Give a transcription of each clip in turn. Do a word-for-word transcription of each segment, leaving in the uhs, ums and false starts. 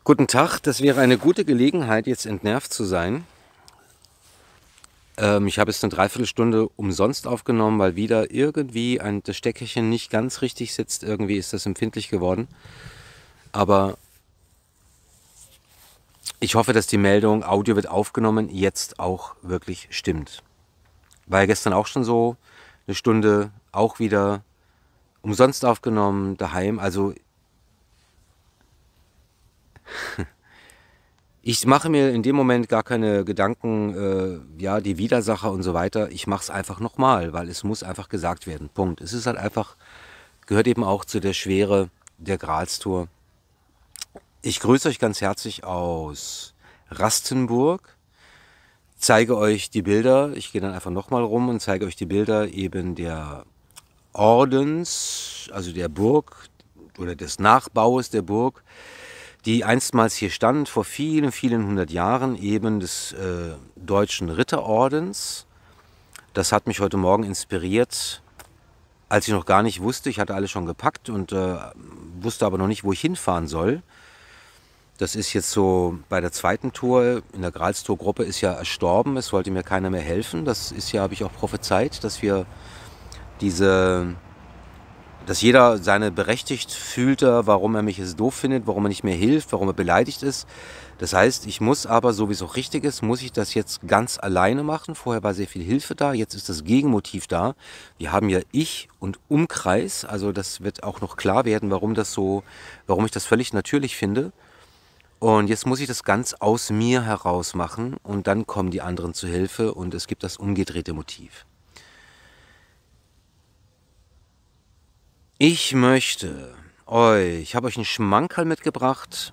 Guten Tag, das wäre eine gute Gelegenheit, jetzt entnervt zu sein. Ähm, ich habe jetzt eine Dreiviertelstunde umsonst aufgenommen, weil wieder irgendwie ein, das Steckerchen nicht ganz richtig sitzt. Irgendwie ist das empfindlich geworden. Aber ich hoffe, dass die Meldung, Audio wird aufgenommen, jetzt auch wirklich stimmt. War ja gestern auch schon so, eine Stunde auch wieder umsonst aufgenommen, daheim. Also ich mache mir in dem Moment gar keine Gedanken, äh, ja, die Widersacher und so weiter. Ich mache es einfach nochmal, weil es muss einfach gesagt werden. Punkt. Es ist halt einfach, gehört eben auch zu der Schwere der Gralstour. Ich grüße euch ganz herzlich aus Rastenburg, zeige euch die Bilder. Ich gehe dann einfach nochmal rum und zeige euch die Bilder eben der Ordens, also der Burg oder des Nachbaus der Burg, die einstmals hier stand, vor vielen, vielen hundert Jahren, eben des äh, Deutschen Ritterordens. Das hat mich heute Morgen inspiriert, als ich noch gar nicht wusste, ich hatte alles schon gepackt und äh, wusste aber noch nicht, wo ich hinfahren soll. Das ist jetzt so bei der zweiten Tour, in der Gralstour-Gruppe ist ja erstorben, es wollte mir keiner mehr helfen. Das ist ja, habe ich auch prophezeit, dass wir diese... dass jeder seine berechtigt fühlte, warum er mich jetzt doof findet, warum er nicht mehr hilft, warum er beleidigt ist. Das heißt, ich muss aber, so wie es auch richtig ist, muss ich das jetzt ganz alleine machen. Vorher war sehr viel Hilfe da, jetzt ist das Gegenmotiv da. Wir haben ja Ich und Umkreis, also das wird auch noch klar werden, warum das so, warum ich das völlig natürlich finde. Und jetzt muss ich das ganz aus mir heraus machen und dann kommen die anderen zu Hilfe und es gibt das umgedrehte Motiv. Ich möchte euch, ich habe euch einen Schmankerl mitgebracht.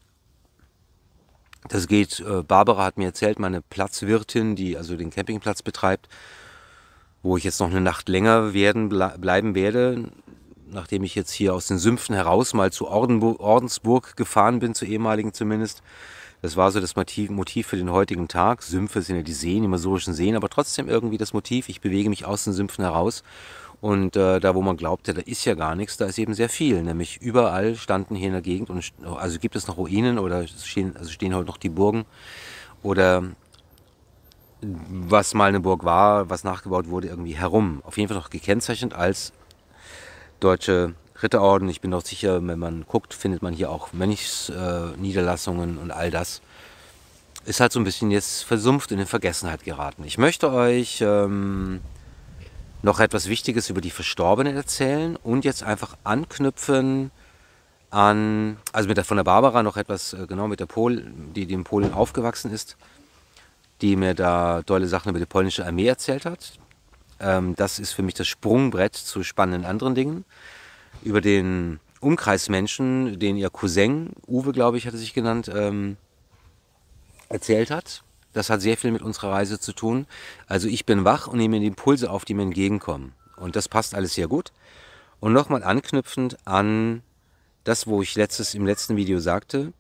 Das geht, äh, Barbara hat mir erzählt, meine Platzwirtin, die also den Campingplatz betreibt, wo ich jetzt noch eine Nacht länger werden, ble bleiben werde, nachdem ich jetzt hier aus den Sümpfen heraus mal zu Ordenburg, Ordensburg gefahren bin, zu ehemaligen zumindest. Das war so das Motiv, Motiv für den heutigen Tag. Sümpfe sind ja die Seen, die masurischen Seen, aber trotzdem irgendwie das Motiv, ich bewege mich aus den Sümpfen heraus. Und äh, da, wo man glaubte, da ist ja gar nichts, da ist eben sehr viel. Nämlich überall standen hier in der Gegend, und also gibt es noch Ruinen oder stehen, also stehen heute noch die Burgen oder was mal eine Burg war, was nachgebaut wurde, irgendwie herum. Auf jeden Fall noch gekennzeichnet als Deutsche Ritterorden. Ich bin doch sicher, wenn man guckt, findet man hier auch Mönchsniederlassungen äh, und all das. Ist halt so ein bisschen jetzt versumpft in Vergessenheit geraten. Ich möchte euch... Ähm, noch etwas Wichtiges über die Verstorbenen erzählen und jetzt einfach anknüpfen an, also mit der, von der Barbara noch etwas, genau mit der Pol, die, die in Polen aufgewachsen ist, die mir da tolle Sachen über die polnische Armee erzählt hat. Ähm, das ist für mich das Sprungbrett zu spannenden anderen Dingen. Über den Umkreismenschen, den ihr Cousin, Uwe glaube ich, hatte sich genannt, ähm, erzählt hat. Das hat sehr viel mit unserer Reise zu tun. Also ich bin wach und nehme die Impulse auf, die mir entgegenkommen. Und das passt alles sehr gut. Und nochmal anknüpfend an das, wo ich letztes, im letzten Video sagte,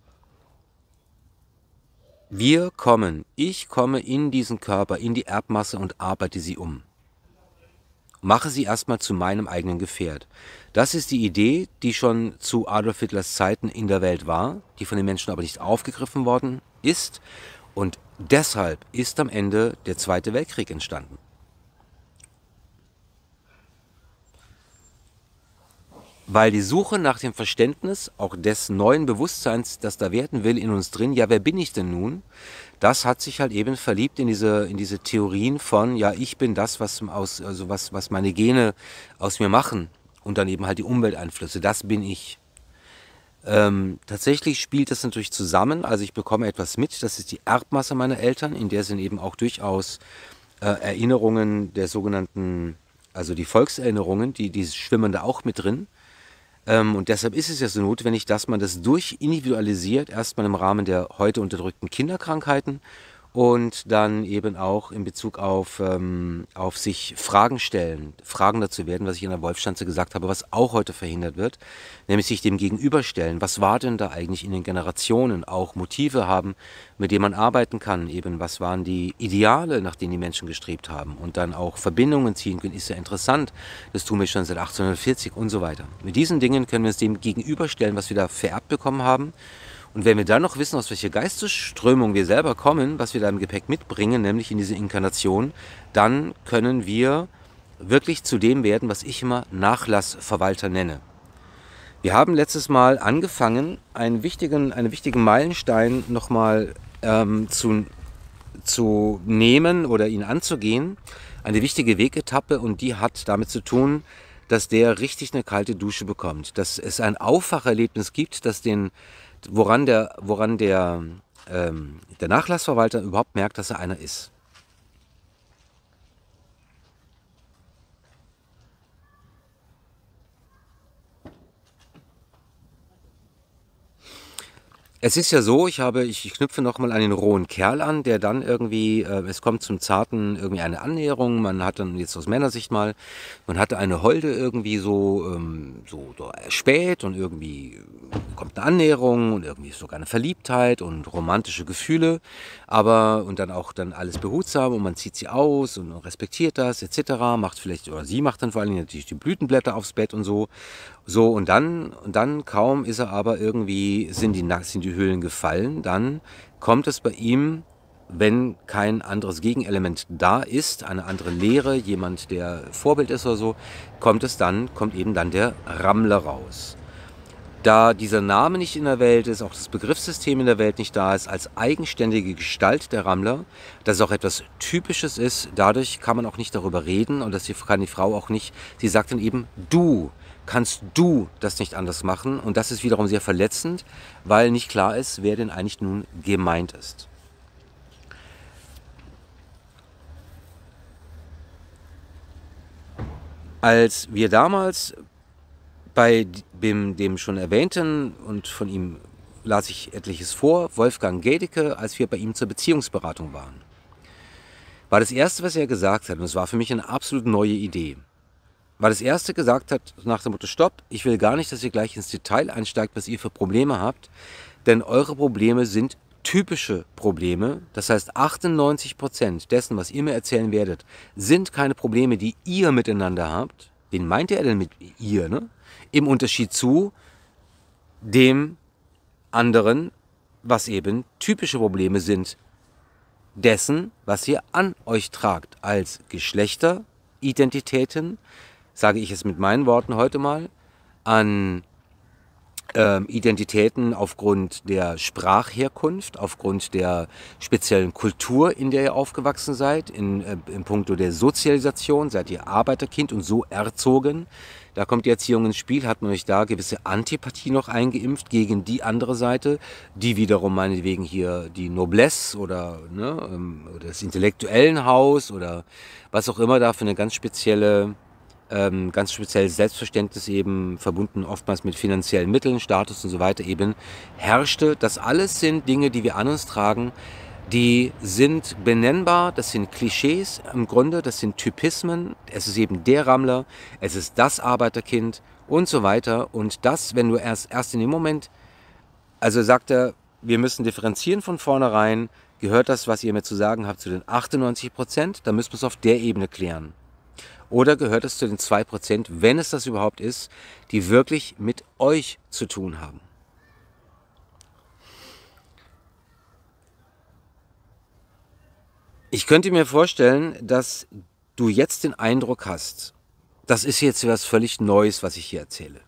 wir kommen, ich komme in diesen Körper, in die Erbmasse und arbeite sie um. Mache sie erstmal zu meinem eigenen Gefährt. Das ist die Idee, die schon zu Adolf Hitlers Zeiten in der Welt war, die von den Menschen aber nicht aufgegriffen worden ist. Und deshalb ist am Ende der Zweite Weltkrieg entstanden. Weil die Suche nach dem Verständnis, auch des neuen Bewusstseins, das da werden will in uns drin, ja, wer bin ich denn nun? Das hat sich halt eben verliebt in diese, in diese Theorien von, ja, ich bin das, was, aus, also was, was meine Gene aus mir machen. Und dann eben halt die Umwelteinflüsse, das bin ich. Ähm, tatsächlich spielt das natürlich zusammen, also ich bekomme etwas mit, das ist die Erbmasse meiner Eltern, in der sind eben auch durchaus äh, Erinnerungen der sogenannten, also die Volkserinnerungen, die, die schwimmen da auch mit drin. Ähm, und deshalb ist es ja so notwendig, dass man das durchindividualisiert, erstmal im Rahmen der heute unterdrückten Kinderkrankheiten und dann eben auch in Bezug auf, ähm, auf sich Fragen stellen, Fragen dazu werden, was ich in der Wolfschanze gesagt habe, was auch heute verhindert wird, nämlich sich dem gegenüberstellen. Was war denn da eigentlich in den Generationen? Auch Motive haben, mit denen man arbeiten kann. Eben, was waren die Ideale, nach denen die Menschen gestrebt haben? Und dann auch Verbindungen ziehen können, ist ja interessant. Das tun wir schon seit achtzehnhundertvierzig und so weiter. Mit diesen Dingen können wir uns dem gegenüberstellen, was wir da vererbt bekommen haben. Und wenn wir dann noch wissen, aus welcher Geistesströmung wir selber kommen, was wir da im Gepäck mitbringen, nämlich in diese Inkarnation, dann können wir wirklich zu dem werden, was ich immer Nachlassverwalter nenne. Wir haben letztes Mal angefangen, einen wichtigen, einen wichtigen Meilenstein nochmal ähm, zu, zu nehmen oder ihn anzugehen. Eine wichtige Wegetappe, und die hat damit zu tun, dass der richtig eine kalte Dusche bekommt. Dass es ein Aufwacherlebnis gibt, dass den, woran der, woran der, ähm, der Nachlassverwalter überhaupt merkt, dass er einer ist. Es ist ja so, ich habe, ich knüpfe nochmal an den rohen Kerl an, der dann irgendwie, äh, es kommt zum Zarten irgendwie eine Annäherung, man hat dann jetzt aus Männersicht mal, man hatte eine Holde irgendwie so, ähm, so, so spät, und irgendwie kommt eine Annäherung und irgendwie ist sogar eine Verliebtheit und romantische Gefühle, aber, und dann auch dann alles behutsam, und man zieht sie aus und respektiert das et cetera, macht vielleicht, oder sie macht dann vor allen Dingen natürlich die Blütenblätter aufs Bett und so. So, und dann, und dann kaum ist er aber irgendwie, sind die, sind die Hüllen gefallen, dann kommt es bei ihm, wenn kein anderes Gegenelement da ist, eine andere Lehre, jemand, der Vorbild ist oder so, kommt es dann, kommt eben dann der Rammler raus. Da dieser Name nicht in der Welt ist, auch das Begriffssystem in der Welt nicht da ist, als eigenständige Gestalt der Rammler, dass es auch etwas Typisches ist, dadurch kann man auch nicht darüber reden, und das kann die Frau auch nicht, sie sagt dann eben du. Kannst du das nicht anders machen? Und das ist wiederum sehr verletzend, weil nicht klar ist, wer denn eigentlich nun gemeint ist. Als wir damals bei dem, dem schon erwähnten, und von ihm las ich etliches vor, Wolfgang Gedicke, als wir bei ihm zur Beziehungsberatung waren, war das Erste, was er gesagt hat, und es war für mich eine absolut neue Idee, weil das Erste gesagt hat, nach dem Motto, stopp, ich will gar nicht, dass ihr gleich ins Detail einsteigt, was ihr für Probleme habt, denn eure Probleme sind typische Probleme. Das heißt, achtundneunzig Prozent dessen, was ihr mir erzählen werdet, sind keine Probleme, die ihr miteinander habt. Wen meint er denn mit ihr, ne? Im Unterschied zu dem anderen, was eben typische Probleme sind, dessen, was ihr an euch tragt, als Geschlechteridentitäten, sage ich es mit meinen Worten heute mal, an ähm, Identitäten aufgrund der Sprachherkunft, aufgrund der speziellen Kultur, in der ihr aufgewachsen seid, in, äh, in puncto der Sozialisation, seid ihr Arbeiterkind und so erzogen. Da kommt die Erziehung ins Spiel, hat man euch da gewisse Antipathie noch eingeimpft gegen die andere Seite, die wiederum meinetwegen hier die Noblesse oder, ne, ähm, oder das intellektuellen Haus oder was auch immer da für eine ganz spezielle ähm, ganz spezielles Selbstverständnis eben verbunden oftmals mit finanziellen Mitteln, Status und so weiter eben herrschte. Das alles sind Dinge, die wir an uns tragen, die sind benennbar, das sind Klischees im Grunde, das sind Typismen, es ist eben der Rammler, es ist das Arbeiterkind und so weiter. Und das, wenn du erst, erst in dem Moment, also sagt er, wir müssen differenzieren von vornherein, gehört das, was ihr mir zu sagen habt, zu den achtundneunzig Prozent, dann müssen wir es auf der Ebene klären. Oder gehört es zu den zwei Prozent, wenn es das überhaupt ist, die wirklich mit euch zu tun haben? Ich könnte mir vorstellen, dass du jetzt den Eindruck hast, das ist jetzt was völlig Neues, was ich hier erzähle.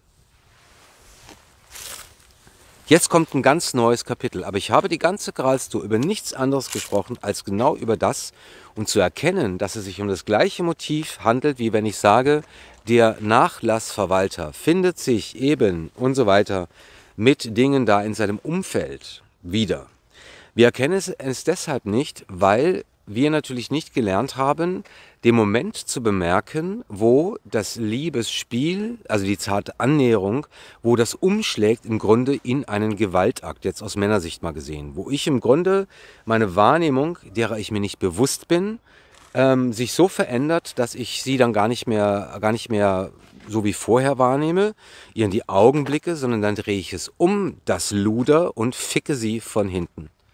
Jetzt kommt ein ganz neues Kapitel, aber ich habe die ganze Gralstour über nichts anderes gesprochen, als genau über das, und zu erkennen, dass es sich um das gleiche Motiv handelt, wie wenn ich sage, der Nachlassverwalter findet sich eben und so weiter mit Dingen da in seinem Umfeld wieder. Wir erkennen es deshalb nicht, weil wir natürlich nicht gelernt haben, den Moment zu bemerken, wo das Liebesspiel, also die zarte Annäherung, wo das umschlägt im Grunde in einen Gewaltakt, jetzt aus Männersicht mal gesehen, wo ich im Grunde meine Wahrnehmung, derer ich mir nicht bewusst bin, ähm, sich so verändert, dass ich sie dann gar nicht mehr, gar nicht mehr so wie vorher wahrnehme, ihr in die Augen blicke, sondern dann drehe ich es um, das Luder, und ficke sie von hinten.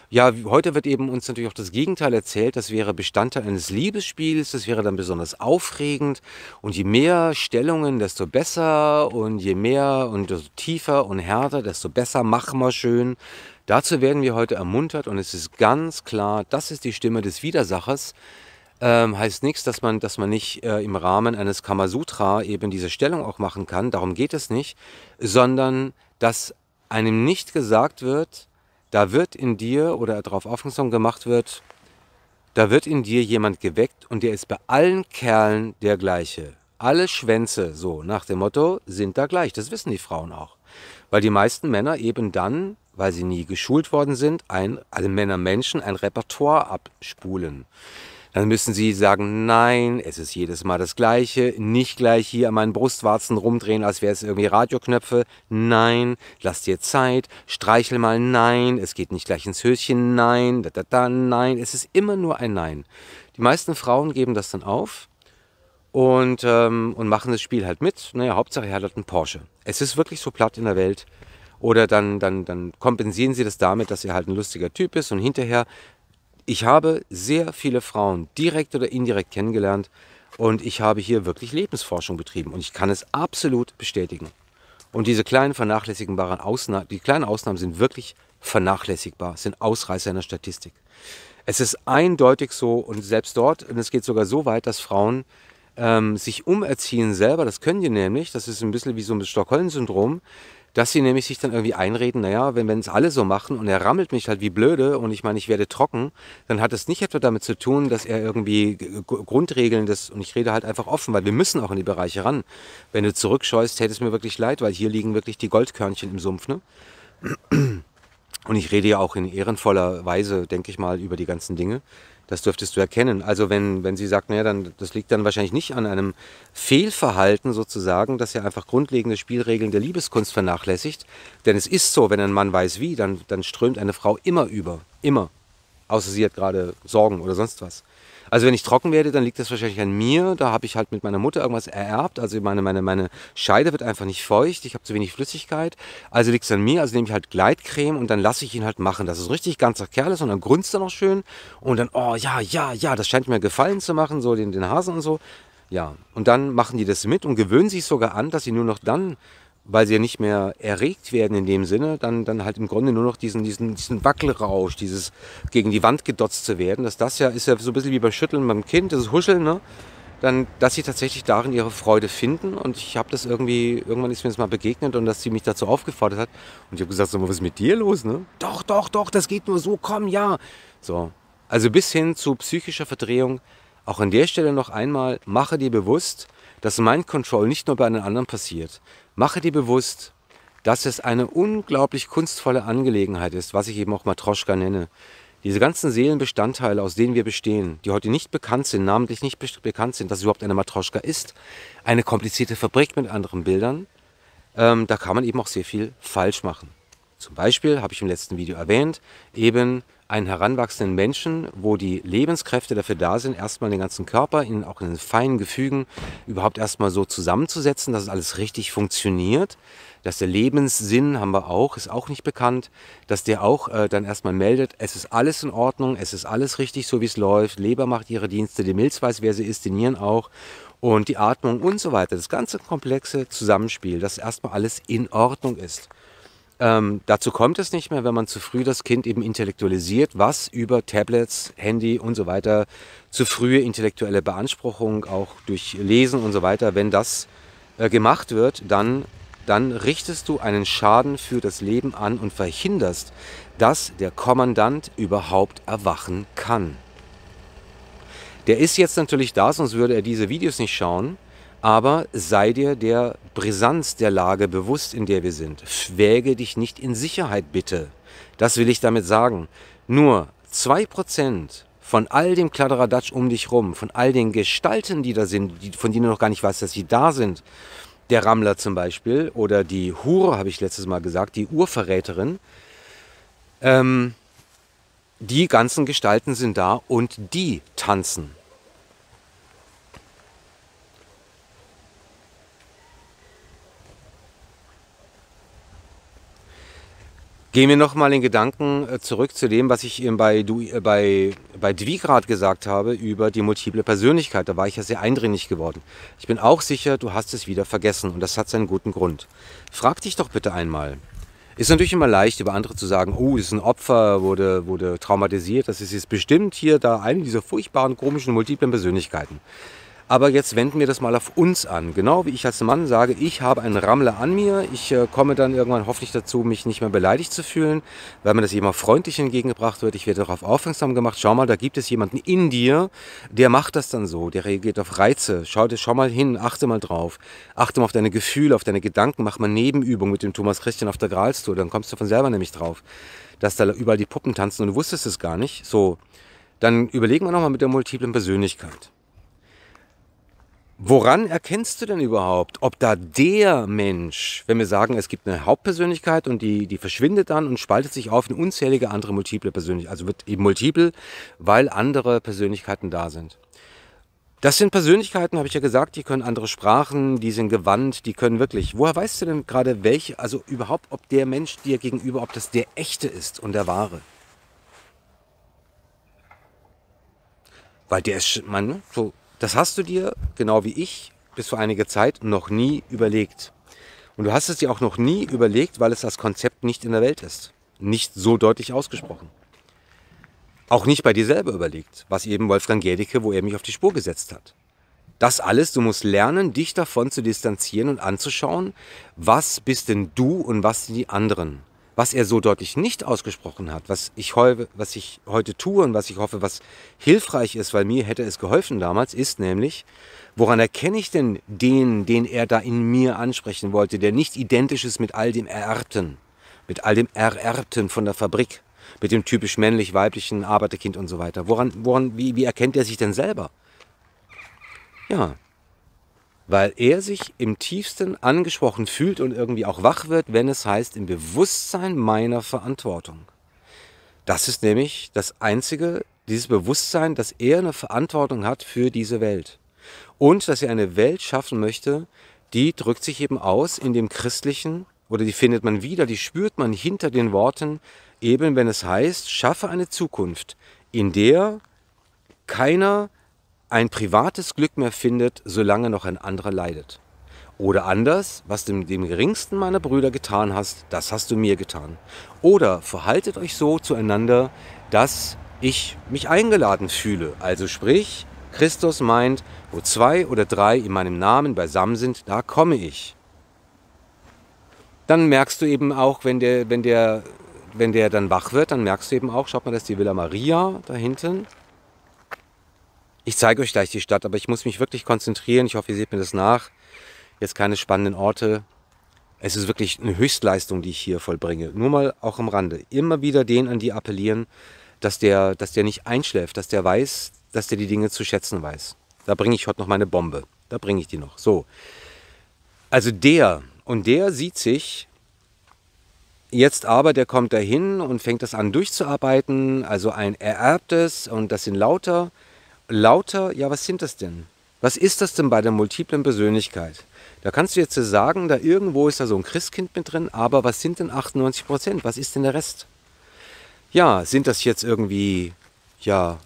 Ja, wie- heute wird eben uns natürlich auch das Gegenteil erzählt. Das wäre Bestandteil eines Liebesspiels. Das wäre dann besonders aufregend. Und je mehr Stellungen, desto besser. Und je mehr und desto tiefer und härter, desto besser. Mach mal schön. Dazu werden wir heute ermuntert. Und es ist ganz klar, das ist die Stimme des Widersachers. Ähm, heißt nichts, dass man, dass man nicht äh, im Rahmen eines Kamasutra eben diese Stellung auch machen kann. Darum geht es nicht. Sondern, dass einem nicht gesagt wird, da wird in dir oder darauf aufmerksam gemacht wird, da wird in dir jemand geweckt und der ist bei allen Kerlen der gleiche. Alle Schwänze, so nach dem Motto, sind da gleich. Das wissen die Frauen auch. Weil die meisten Männer eben dann, weil sie nie geschult worden sind, ein, alle Männer Menschen ein Repertoire abspulen. Dann müssen sie sagen, nein, es ist jedes Mal das Gleiche, nicht gleich hier an meinen Brustwarzen rumdrehen, als wäre es irgendwie Radioknöpfe. Nein, lass dir Zeit, streichel mal, nein, es geht nicht gleich ins Höschen, nein, da, da, da, nein. Es ist immer nur ein Nein. Die meisten Frauen geben das dann auf und, ähm, und machen das Spiel halt mit. Naja, Hauptsache er hat halt einen Porsche. Es ist wirklich so platt in der Welt. Oder dann, dann, dann kompensieren sie das damit, dass er halt ein lustiger Typ ist und hinterher ich habe sehr viele Frauen direkt oder indirekt kennengelernt und ich habe hier wirklich Lebensforschung betrieben und ich kann es absolut bestätigen. Und diese kleinen vernachlässigbaren Ausnahmen, die kleinen Ausnahmen sind wirklich vernachlässigbar, sind Ausreißer in der Statistik. Es ist eindeutig so und selbst dort, und es geht sogar so weit, dass Frauen ähm, sich umerziehen selber, das können die nämlich, das ist ein bisschen wie so ein Stockholm-Syndrom, dass sie nämlich sich dann irgendwie einreden, naja, wenn wenn es alle so machen und er rammelt mich halt wie blöde und ich meine, ich werde trocken, dann hat es nicht etwa damit zu tun, dass er irgendwie G- G- Grundregeln des, und ich rede halt einfach offen, weil wir müssen auch in die Bereiche ran. Wenn du zurückscheust, täte es mir wirklich leid, weil hier liegen wirklich die Goldkörnchen im Sumpf, ne? Und ich rede ja auch in ehrenvoller Weise, denke ich mal, über die ganzen Dinge. Das dürftest du erkennen. Also wenn, wenn sie sagt, naja, dann, das liegt dann wahrscheinlich nicht an einem Fehlverhalten sozusagen, dass er einfach grundlegende Spielregeln der Liebeskunst vernachlässigt. Denn es ist so, wenn ein Mann weiß wie, dann, dann strömt eine Frau immer über. Immer. Außer sie hat gerade Sorgen oder sonst was. Also wenn ich trocken werde, dann liegt das wahrscheinlich an mir. Da habe ich halt mit meiner Mutter irgendwas ererbt. Also meine, meine, meine Scheide wird einfach nicht feucht. Ich habe zu wenig Flüssigkeit. Also liegt es an mir. Also nehme ich halt Gleitcreme und dann lasse ich ihn halt machen. Dass es ein richtig ganzer Kerl ist und dann grunzt er noch schön. Und dann, oh ja, ja, ja, das scheint mir gefallen zu machen, so den, den Hasen und so. Ja, und dann machen die das mit und gewöhnen sich sogar an, dass sie nur noch dann, weil sie ja nicht mehr erregt werden in dem Sinne, dann, dann halt im Grunde nur noch diesen, diesen, diesen Wackelrausch, dieses gegen die Wand gedotzt zu werden, dass das ja ist ja so ein bisschen wie beim Schütteln beim Kind, das Huscheln, ne? Dann, dass sie tatsächlich darin ihre Freude finden und ich habe das irgendwie, irgendwann ist mir das mal begegnet und dass sie mich dazu aufgefordert hat und ich habe gesagt, so, was ist mit dir los, ne? Doch, doch, doch, das geht nur so, komm, ja. So, also bis hin zu psychischer Verdrehung, auch an der Stelle noch einmal, mache dir bewusst, dass Mind Control nicht nur bei einem anderen passiert. Mache dir bewusst, dass es eine unglaublich kunstvolle Angelegenheit ist, was ich eben auch Matroschka nenne. Diese ganzen Seelenbestandteile, aus denen wir bestehen, die heute nicht bekannt sind, namentlich nicht be bekannt sind, dass es überhaupt eine Matroschka ist, eine komplizierte Fabrik mit anderen Bildern, ähm, da kann man eben auch sehr viel falsch machen. Zum Beispiel, habe ich im letzten Video erwähnt, eben einen heranwachsenden Menschen, wo die Lebenskräfte dafür da sind, erstmal den ganzen Körper, in, auch in den feinen Gefügen, überhaupt erstmal so zusammenzusetzen, dass es alles richtig funktioniert. Dass der Lebenssinn, haben wir auch, ist auch nicht bekannt, dass der auch äh, dann erstmal meldet, es ist alles in Ordnung, es ist alles richtig, so wie es läuft, Leber macht ihre Dienste, die Milz weiß, wer sie ist, die Nieren auch und die Atmung und so weiter. Das ganze komplexe Zusammenspiel, dass erstmal alles in Ordnung ist. Ähm, dazu kommt es nicht mehr, wenn man zu früh das Kind eben intellektualisiert, was über Tablets, Handy und so weiter, zu frühe intellektuelle Beanspruchung, auch durch Lesen und so weiter, wenn das äh, gemacht wird, dann, dann richtest du einen Schaden für das Leben an und verhinderst, dass der Kommandant überhaupt erwachen kann. Der ist jetzt natürlich da, sonst würde er diese Videos nicht schauen. Aber sei dir der Brisanz der Lage bewusst, in der wir sind. Schwäge dich nicht in Sicherheit, bitte. Das will ich damit sagen. Nur zwei Prozent von all dem Kladderadatsch um dich rum, von all den Gestalten, die da sind, die, von denen du noch gar nicht weißt, dass sie da sind, der Rammler zum Beispiel oder die Hure, habe ich letztes Mal gesagt, die Urverräterin, ähm, die ganzen Gestalten sind da und die tanzen. Gehen wir nochmal in Gedanken äh, zurück zu dem, was ich eben bei, du, äh, bei, bei Dwigrad gesagt habe über die multiple Persönlichkeit. Da war ich ja sehr eindringlich geworden. Ich bin auch sicher, du hast es wieder vergessen und das hat seinen guten Grund. Frag dich doch bitte einmal. Ist natürlich immer leicht, über andere zu sagen, oh, ist ein Opfer, wurde, wurde traumatisiert. Das ist jetzt bestimmt hier da eine dieser furchtbaren, komischen, multiplen Persönlichkeiten. Aber jetzt wenden wir das mal auf uns an. Genau wie ich als Mann sage, ich habe einen Rammler an mir. Ich äh, komme dann irgendwann hoffentlich dazu, mich nicht mehr beleidigt zu fühlen, weil mir das immer freundlich entgegengebracht wird. Ich werde darauf aufmerksam gemacht. Schau mal, da gibt es jemanden in dir, der macht das dann so. Der reagiert auf Reize. Schau, schau mal hin, achte mal drauf. Achte mal auf deine Gefühle, auf deine Gedanken. Mach mal Nebenübung mit dem Thomas Christian auf der Gralstour. Dann kommst du von selber nämlich drauf, dass da überall die Puppen tanzen und du wusstest es gar nicht. So, dann überlegen wir nochmal mit der multiplen Persönlichkeit. Woran erkennst du denn überhaupt, ob da der Mensch, wenn wir sagen, es gibt eine Hauptpersönlichkeit und die, die verschwindet dann und spaltet sich auf in unzählige andere multiple Persönlichkeiten, also wird eben multiple, weil andere Persönlichkeiten da sind. Das sind Persönlichkeiten, habe ich ja gesagt, die können andere Sprachen, die sind gewandt, die können wirklich. Woher weißt du denn gerade welche, also überhaupt, ob der Mensch dir gegenüber, ob das der echte ist und der wahre? Weil der ist, man, so. Das hast du dir, genau wie ich, bis vor einiger Zeit noch nie überlegt. Und du hast es dir auch noch nie überlegt, weil es das Konzept nicht in der Welt ist. Nicht so deutlich ausgesprochen. Auch nicht bei dir selber überlegt, was eben Wolfgang Gädicke, wo er mich auf die Spur gesetzt hat. Das alles, du musst lernen, dich davon zu distanzieren und anzuschauen, was bist denn du und was sind die anderen. Was er so deutlich nicht ausgesprochen hat, was ich, heu, was ich heute tue und was ich hoffe, was hilfreich ist, weil mir hätte es geholfen damals, ist nämlich, woran erkenne ich denn den, den er da in mir ansprechen wollte, der nicht identisch ist mit all dem Ererbten, mit all dem Ererbten von der Fabrik, mit dem typisch männlich-weiblichen Arbeiterkind und so weiter. Woran, woran, wie, wie erkennt er sich denn selber? Ja, weil er sich im tiefsten angesprochen fühlt und irgendwie auch wach wird, wenn es heißt, im Bewusstsein meiner Verantwortung. Das ist nämlich das Einzige, dieses Bewusstsein, dass er eine Verantwortung hat für diese Welt. Und dass er eine Welt schaffen möchte, die drückt sich eben aus in dem Christlichen, oder die findet man wieder, die spürt man hinter den Worten, eben wenn es heißt, schaffe eine Zukunft, in der keiner ein privates Glück mehr findet, solange noch ein anderer leidet. Oder anders, was du dem geringsten meiner Brüder getan hast, das hast du mir getan. Oder verhaltet euch so zueinander, dass ich mich eingeladen fühle. Also sprich, Christus meint, wo zwei oder drei in meinem Namen beisammen sind, da komme ich. Dann merkst du eben auch, wenn der, wenn der, wenn der dann wach wird, dann merkst du eben auch, schaut mal, das ist die Villa Maria da hinten. Ich zeige euch gleich die Stadt, aber ich muss mich wirklich konzentrieren. Ich hoffe, ihr seht mir das nach. Jetzt keine spannenden Orte. Es ist wirklich eine Höchstleistung, die ich hier vollbringe. Nur mal auch am Rande. Immer wieder den an die appellieren, dass der, dass der nicht einschläft, dass der weiß, dass der die Dinge zu schätzen weiß. Da bringe ich heute noch meine Bombe. Da bringe ich die noch. So. Also der, und der sieht sich jetzt aber, der kommt dahin und fängt das an durchzuarbeiten. Also ein Ererbtes, und das sind lauter Lauter, ja, was sind das denn? Was ist das denn bei der multiplen Persönlichkeit? Da kannst du jetzt sagen, da irgendwo ist da so ein Christkind mit drin, aber was sind denn achtundneunzig Prozent? Was ist denn der Rest? Ja, sind das jetzt irgendwie, ja,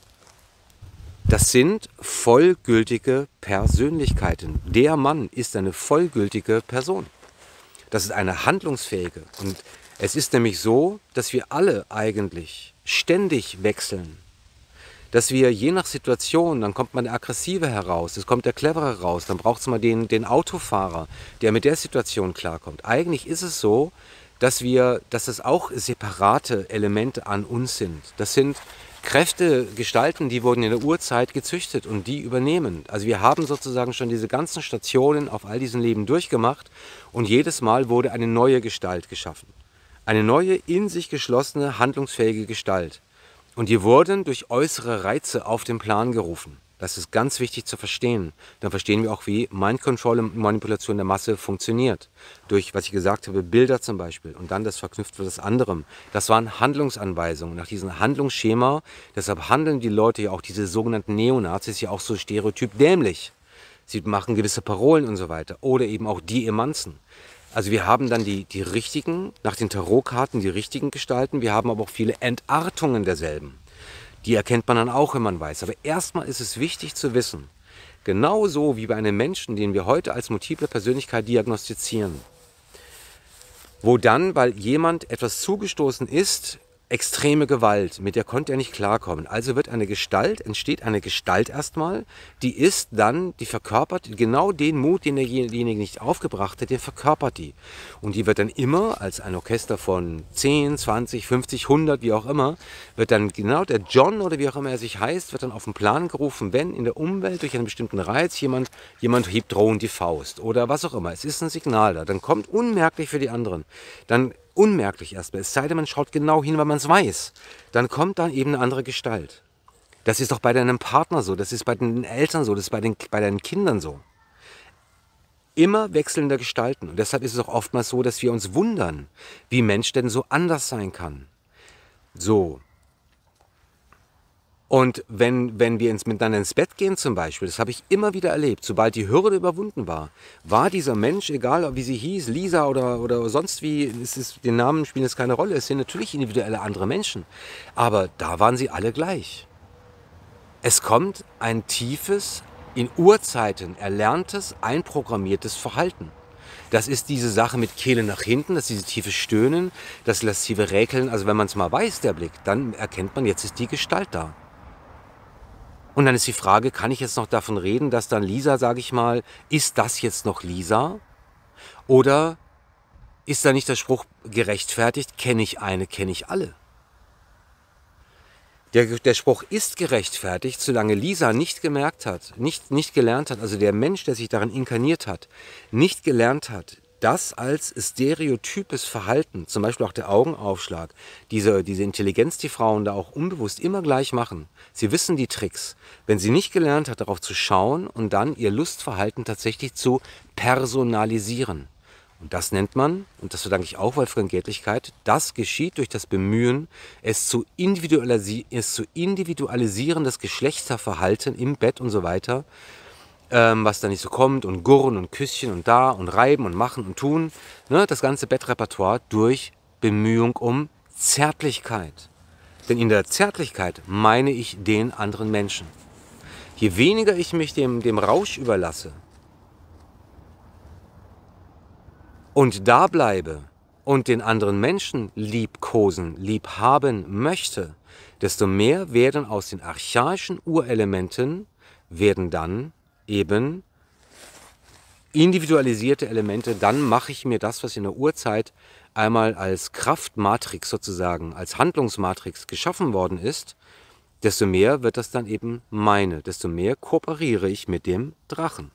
das sind vollgültige Persönlichkeiten. Der Mann ist eine vollgültige Person. Das ist eine handlungsfähige. Und es ist nämlich so, dass wir alle eigentlich ständig wechseln. Dass wir je nach Situation, dann kommt mal der Aggressive heraus, es kommt der Clevere raus, dann braucht es mal den, den Autofahrer, der mit der Situation klarkommt. Eigentlich ist es so, dass wir, dass es auch separate Elemente an uns sind. Das sind Kräfte, Gestalten, die wurden in der Urzeit gezüchtet und die übernehmen. Also wir haben sozusagen schon diese ganzen Stationen auf all diesen Leben durchgemacht und jedes Mal wurde eine neue Gestalt geschaffen. Eine neue, in sich geschlossene, handlungsfähige Gestalt. Und die wurden durch äußere Reize auf den Plan gerufen. Das ist ganz wichtig zu verstehen. Dann verstehen wir auch, wie Mind Control und Manipulation der Masse funktioniert. Durch, was ich gesagt habe, Bilder zum Beispiel. Und dann das verknüpft mit das anderem. Das waren Handlungsanweisungen. Nach diesem Handlungsschema, deshalb handeln die Leute ja auch, diese sogenannten Neonazis, ja auch so stereotyp dämlich. Sie machen gewisse Parolen und so weiter. Oder eben auch die Emanzen. Also wir haben dann die, die richtigen, nach den Tarotkarten die richtigen Gestalten, wir haben aber auch viele Entartungen derselben. Die erkennt man dann auch, wenn man weiß. Aber erstmal ist es wichtig zu wissen, genauso wie bei einem Menschen, den wir heute als multiple Persönlichkeit diagnostizieren, wo dann, weil jemand etwas zugestoßen ist, extreme Gewalt, mit der konnte er nicht klarkommen. Also wird eine Gestalt, entsteht eine Gestalt erstmal, die ist dann, die verkörpert genau den Mut, den derjenige nicht aufgebracht hat, der verkörpert die. Und die wird dann immer als ein Orchester von zehn, zwanzig, fünfzig, hundert, wie auch immer, wird dann genau der John oder wie auch immer er sich heißt, wird dann auf den Plan gerufen, wenn in der Umwelt durch einen bestimmten Reiz jemand, jemand hebt drohend die Faust oder was auch immer. Es ist ein Signal da, dann kommt unmerklich für die anderen, dann unmerklich erstmal, es sei denn, man schaut genau hin, weil man es weiß. Dann kommt dann eben eine andere Gestalt. Das ist doch bei deinem Partner so, das ist bei den Eltern so, das ist bei, den, bei deinen Kindern so. Immer wechselnde Gestalten. Und deshalb ist es auch oftmals so, dass wir uns wundern, wie Mensch denn so anders sein kann. So. Und wenn, wenn wir ins, miteinander ins Bett gehen zum Beispiel, das habe ich immer wieder erlebt, sobald die Hürde überwunden war, war dieser Mensch, egal wie sie hieß, Lisa oder, oder sonst wie, es ist, den Namen spielen jetzt keine Rolle, es sind natürlich individuelle andere Menschen, aber da waren sie alle gleich. Es kommt ein tiefes, in Urzeiten erlerntes, einprogrammiertes Verhalten. Das ist diese Sache mit Kehle nach hinten, das ist diese tiefe Stöhnen, das laszive Räkeln, also wenn man es mal weiß, der Blick, dann erkennt man, jetzt ist die Gestalt da. Und dann ist die Frage, kann ich jetzt noch davon reden, dass dann Lisa, sage ich mal, ist das jetzt noch Lisa? Oder ist da nicht der Spruch gerechtfertigt, kenne ich eine, kenne ich alle? Der, der Spruch ist gerechtfertigt, solange Lisa nicht gemerkt hat, nicht, nicht gelernt hat, also der Mensch, der sich darin inkarniert hat, nicht gelernt hat, das als stereotypes Verhalten, zum Beispiel auch der Augenaufschlag, diese, diese Intelligenz, die Frauen da auch unbewusst immer gleich machen. Sie wissen die Tricks. Wenn sie nicht gelernt hat, darauf zu schauen und dann ihr Lustverhalten tatsächlich zu personalisieren. Und das nennt man, und das verdanke ich auch Wolfgang Gärtlichkeit, das geschieht durch das Bemühen, es zu, individualisi es zu individualisieren, das Geschlechterverhalten im Bett und so weiter, ähm, was da nicht so kommt und Gurren und Küsschen und da und Reiben und Machen und Tun, ne, das ganze Bettrepertoire durch Bemühung um Zärtlichkeit. Denn in der Zärtlichkeit meine ich den anderen Menschen. Je weniger ich mich dem, dem Rausch überlasse und da bleibe und den anderen Menschen liebkosen, liebhaben möchte, desto mehr werden aus den archaischen Urelementen, werden dann eben individualisierte Elemente, dann mache ich mir das, was in der Urzeit einmal als Kraftmatrix sozusagen, als Handlungsmatrix geschaffen worden ist, desto mehr wird das dann eben meine, desto mehr kooperiere ich mit dem Drachen.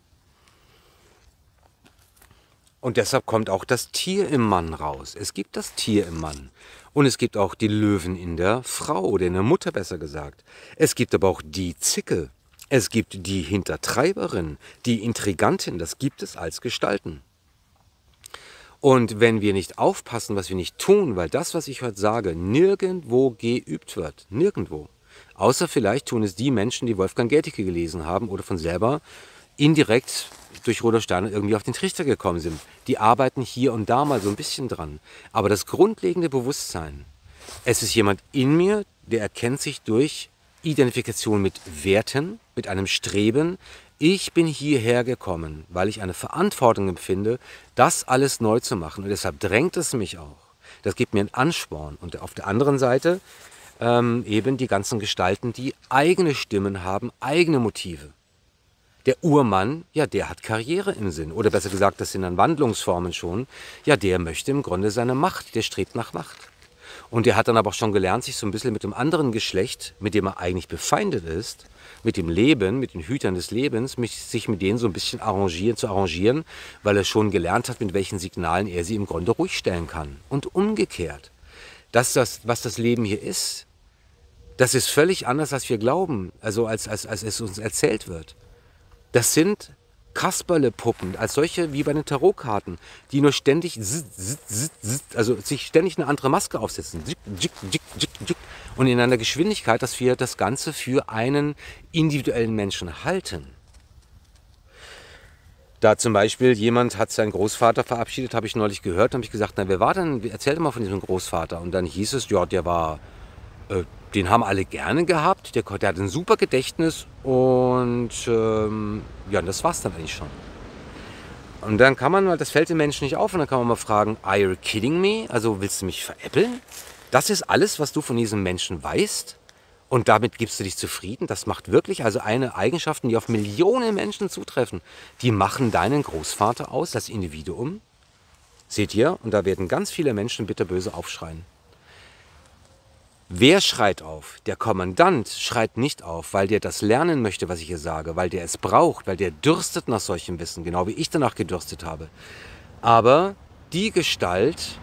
Und deshalb kommt auch das Tier im Mann raus. Es gibt das Tier im Mann. Und es gibt auch die Löwen in der Frau oder in der Mutter besser gesagt. Es gibt aber auch die Zicke. Es gibt die Hintertreiberin, die Intrigantin. Das gibt es als Gestalten. Und wenn wir nicht aufpassen, was wir nicht tun, weil das, was ich heute sage, nirgendwo geübt wird, nirgendwo. Außer vielleicht tun es die Menschen, die Wolfgang Gärtlicke gelesen haben oder von selber indirekt durch Rudolf Steiner irgendwie auf den Trichter gekommen sind. Die arbeiten hier und da mal so ein bisschen dran. Aber das grundlegende Bewusstsein, es ist jemand in mir, der erkennt sich durch Identifikation mit Werten, mit einem Streben. Ich bin hierher gekommen, weil ich eine Verantwortung empfinde, das alles neu zu machen. Und deshalb drängt es mich auch. Das gibt mir einen Ansporn. Und auf der anderen Seite ähm, eben die ganzen Gestalten, die eigene Stimmen haben, eigene Motive. Der Urmann, ja, der hat Karriere im Sinn. Oder besser gesagt, das sind dann Wandlungsformen schon. Ja, der möchte im Grunde seine Macht, der strebt nach Macht. Und der hat dann aber auch schon gelernt, sich so ein bisschen mit dem anderen Geschlecht, mit dem er eigentlich befeindet ist, mit dem Leben, mit den Hütern des Lebens, sich mit denen so ein bisschen arrangieren, zu arrangieren, weil er schon gelernt hat, mit welchen Signalen er sie im Grunde ruhig stellen kann. Und umgekehrt, dass das, was das Leben hier ist, das ist völlig anders, als wir glauben, also als, als, als es uns erzählt wird. Das sind Kasperle-Puppen, als solche wie bei den Tarotkarten, die nur ständig, also sich ständig eine andere Maske aufsetzen. Und in einer Geschwindigkeit, dass wir das Ganze für einen individuellen Menschen halten. Da zum Beispiel jemand hat seinen Großvater verabschiedet, habe ich neulich gehört, habe ich gesagt, na wer war denn, erzähl mal von diesem Großvater. Und dann hieß es, ja, der war, äh, den haben alle gerne gehabt, der, der hat ein super Gedächtnis und ähm, ja, das war's dann eigentlich schon. Und dann kann man mal, das fällt den Menschen nicht auf und dann kann man mal fragen, are you kidding me? Also willst du mich veräppeln? Das ist alles, was du von diesem Menschen weißt und damit gibst du dich zufrieden. Das macht wirklich also eine Eigenschaften, die auf Millionen Menschen zutreffen. Die machen deinen Großvater aus, das Individuum. Seht ihr? Und da werden ganz viele Menschen bitterböse aufschreien. Wer schreit auf? Der Kommandant schreit nicht auf, weil der das lernen möchte, was ich hier sage, weil der es braucht, weil der dürstet nach solchem Wissen, genau wie ich danach gedürstet habe. Aber die Gestalt,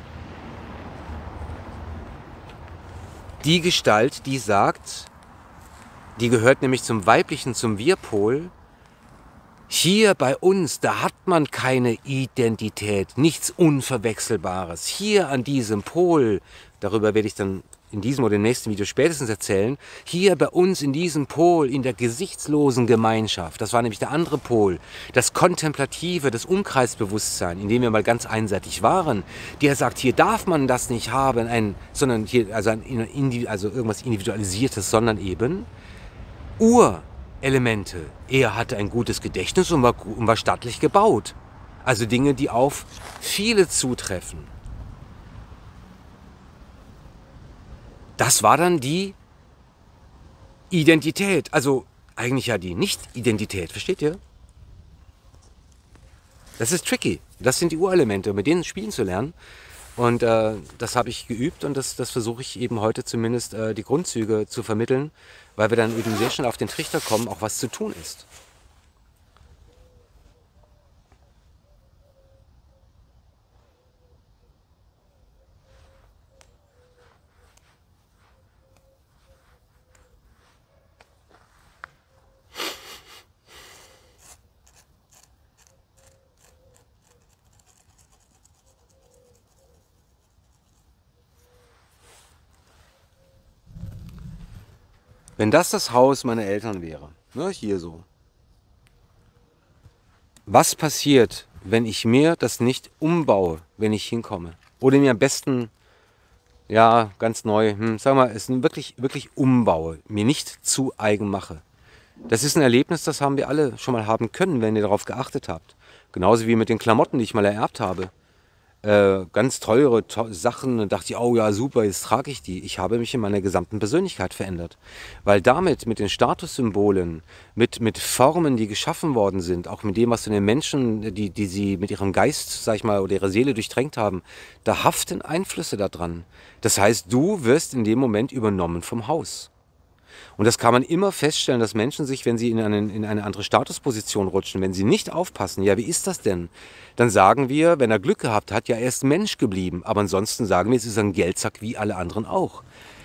die Gestalt, die sagt, die gehört nämlich zum Weiblichen, zum Wir-Pol, hier bei uns, da hat man keine Identität, nichts Unverwechselbares. Hier an diesem Pol, darüber werde ich dann in diesem oder im nächsten Video spätestens erzählen, hier bei uns in diesem Pol, in der gesichtslosen Gemeinschaft, das war nämlich der andere Pol, das Kontemplative, das Umkreisbewusstsein, in dem wir mal ganz einseitig waren, der sagt, hier darf man das nicht haben, ein, sondern hier, also, ein, also irgendwas Individualisiertes, sondern eben Urelemente. Er hatte ein gutes Gedächtnis und war, und war stattlich gebaut. Also Dinge, die auf viele zutreffen. Das war dann die Identität, also eigentlich ja die Nicht-Identität, versteht ihr? Das ist tricky, das sind die Urelemente, mit denen spielen zu lernen. Und äh, das habe ich geübt und das, das versuche ich eben heute zumindest äh, die Grundzüge zu vermitteln, weil wir dann eben sehr schnell auf den Trichter kommen, auch was zu tun ist. Wenn das das Haus meiner Eltern wäre, ne, hier so. Was passiert, wenn ich mir das nicht umbaue, wenn ich hinkomme? Oder mir am besten, ja, ganz neu, hm, sag mal, es wirklich, wirklich umbaue, mir nicht zu eigen mache. Das ist ein Erlebnis, das haben wir alle schon mal haben können, wenn ihr darauf geachtet habt. Genauso wie mit den Klamotten, die ich mal ererbt habe. Äh, ganz teure to Sachen und dachte ich, oh ja, super, jetzt trage ich die. Ich habe mich in meiner gesamten Persönlichkeit verändert. Weil damit, mit den Statussymbolen, mit, mit Formen, die geschaffen worden sind, auch mit dem, was von den Menschen, die, die sie mit ihrem Geist, sag ich mal, oder ihrer Seele durchtränkt haben, da haften Einflüsse da dran. Das heißt, du wirst in dem Moment übernommen vom Haus. Und das kann man immer feststellen, dass Menschen sich, wenn sie in eine, in eine andere Statusposition rutschen, wenn sie nicht aufpassen, ja, wie ist das denn? Dann sagen wir, wenn er Glück gehabt hat, ja, er ist Mensch geblieben. Aber ansonsten sagen wir, es ist ein Geldsack wie alle anderen auch.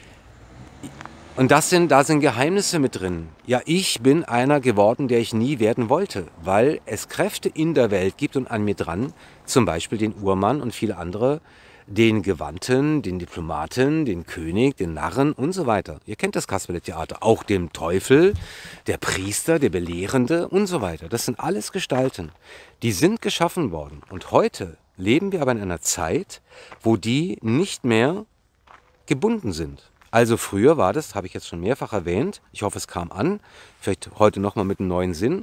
Und das sind, da sind Geheimnisse mit drin. Ja, ich bin einer geworden, der ich nie werden wollte, weil es Kräfte in der Welt gibt und an mir dran, zum Beispiel den Urmann und viele andere, den Gewandten, den Diplomaten, den König, den Narren und so weiter. Ihr kennt das Kasperle-Theater. Auch dem Teufel, der Priester, der Belehrende und so weiter. Das sind alles Gestalten. Die sind geschaffen worden. Und heute leben wir aber in einer Zeit, wo die nicht mehr gebunden sind. Also früher war das, habe ich jetzt schon mehrfach erwähnt, ich hoffe es kam an, vielleicht heute nochmal mit einem neuen Sinn.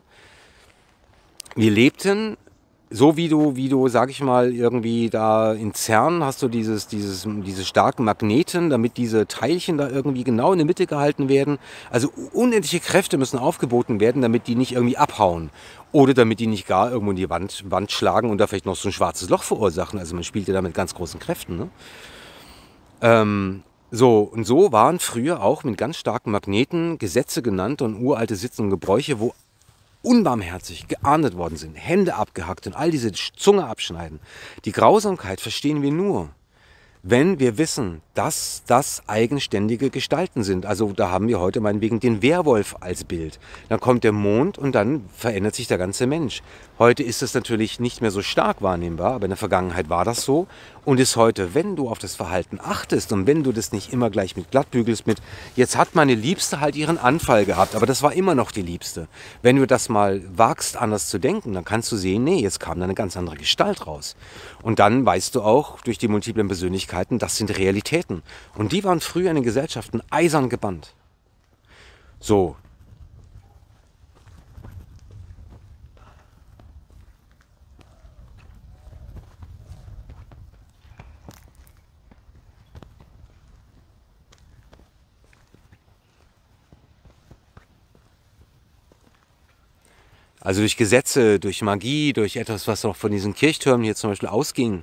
Wir lebten so wie du, wie du, sag ich mal, irgendwie da in CERN hast du dieses, dieses, diese starken Magneten, damit diese Teilchen da irgendwie genau in der Mitte gehalten werden. Also unendliche Kräfte müssen aufgeboten werden, damit die nicht irgendwie abhauen. Oder damit die nicht gar irgendwo in die Wand, Wand schlagen und da vielleicht noch so ein schwarzes Loch verursachen. Also man spielt ja da mit ganz großen Kräften. Ne? Ähm, so, und so waren früher auch mit ganz starken Magneten Gesetze genannt und uralte Sitten und Gebräuche, wo unbarmherzig geahndet worden sind, Hände abgehackt und all diese Zunge abschneiden. Die Grausamkeit verstehen wir nur, wenn wir wissen, dass das eigenständige Gestalten sind. Also da haben wir heute meinetwegen den Werwolf als Bild. Dann kommt der Mond und dann verändert sich der ganze Mensch. Heute ist es natürlich nicht mehr so stark wahrnehmbar, aber in der Vergangenheit war das so und ist heute, wenn du auf das Verhalten achtest und wenn du das nicht immer gleich mit glattbügelst, mit jetzt hat meine Liebste halt ihren Anfall gehabt, aber das war immer noch die Liebste. Wenn du das mal wagst, anders zu denken, dann kannst du sehen, nee, jetzt kam da eine ganz andere Gestalt raus. Und dann weißt du auch durch die multiplen Persönlichkeiten, das sind Realitäten. Und die waren früher in den Gesellschaften eisern gebannt. So. Also durch Gesetze, durch Magie, durch etwas, was noch von diesen Kirchtürmen hier zum Beispiel ausging.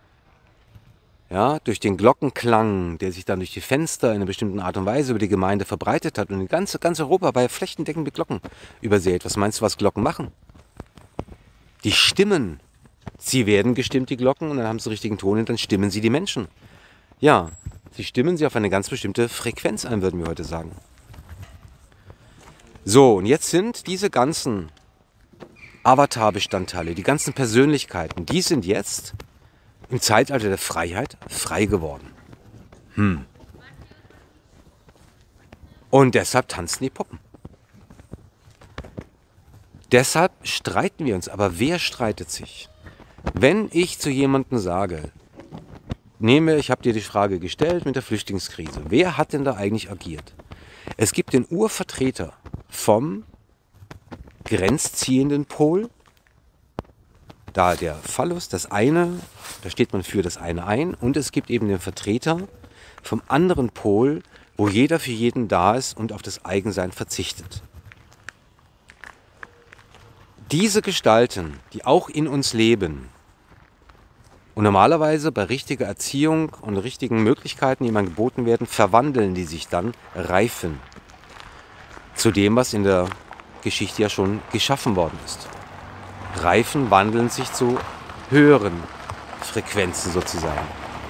Ja, durch den Glockenklang, der sich dann durch die Fenster in einer bestimmten Art und Weise über die Gemeinde verbreitet hat und in ganz, ganz Europa bei flächendeckend mit Glocken übersät. Was meinst du, was Glocken machen? Die stimmen. Sie werden gestimmt, die Glocken, und dann haben sie den richtigen Ton und dann stimmen sie die Menschen. Ja, sie stimmen sie auf eine ganz bestimmte Frequenz ein, würden wir heute sagen. So, und jetzt sind diese ganzen Avatar-Bestandteile, die ganzen Persönlichkeiten, die sind jetzt im Zeitalter der Freiheit frei geworden. Hm. Und deshalb tanzen die Puppen. Deshalb streiten wir uns. Aber wer streitet sich? Wenn ich zu jemandem sage, nehme, ich habe dir die Frage gestellt mit der Flüchtlingskrise, wer hat denn da eigentlich agiert? Es gibt den Urvertreter vom grenzziehenden Pol, da der Phallus, das eine, da steht man für das eine ein, und es gibt eben den Vertreter vom anderen Pol, wo jeder für jeden da ist und auf das Eigensein verzichtet. Diese Gestalten, die auch in uns leben und normalerweise bei richtiger Erziehung und richtigen Möglichkeiten, die man geboten werden, verwandeln die sich dann, reifen zu dem, was in der Geschichte ja schon geschaffen worden ist. Reifen wandeln sich zu höheren Frequenzen sozusagen.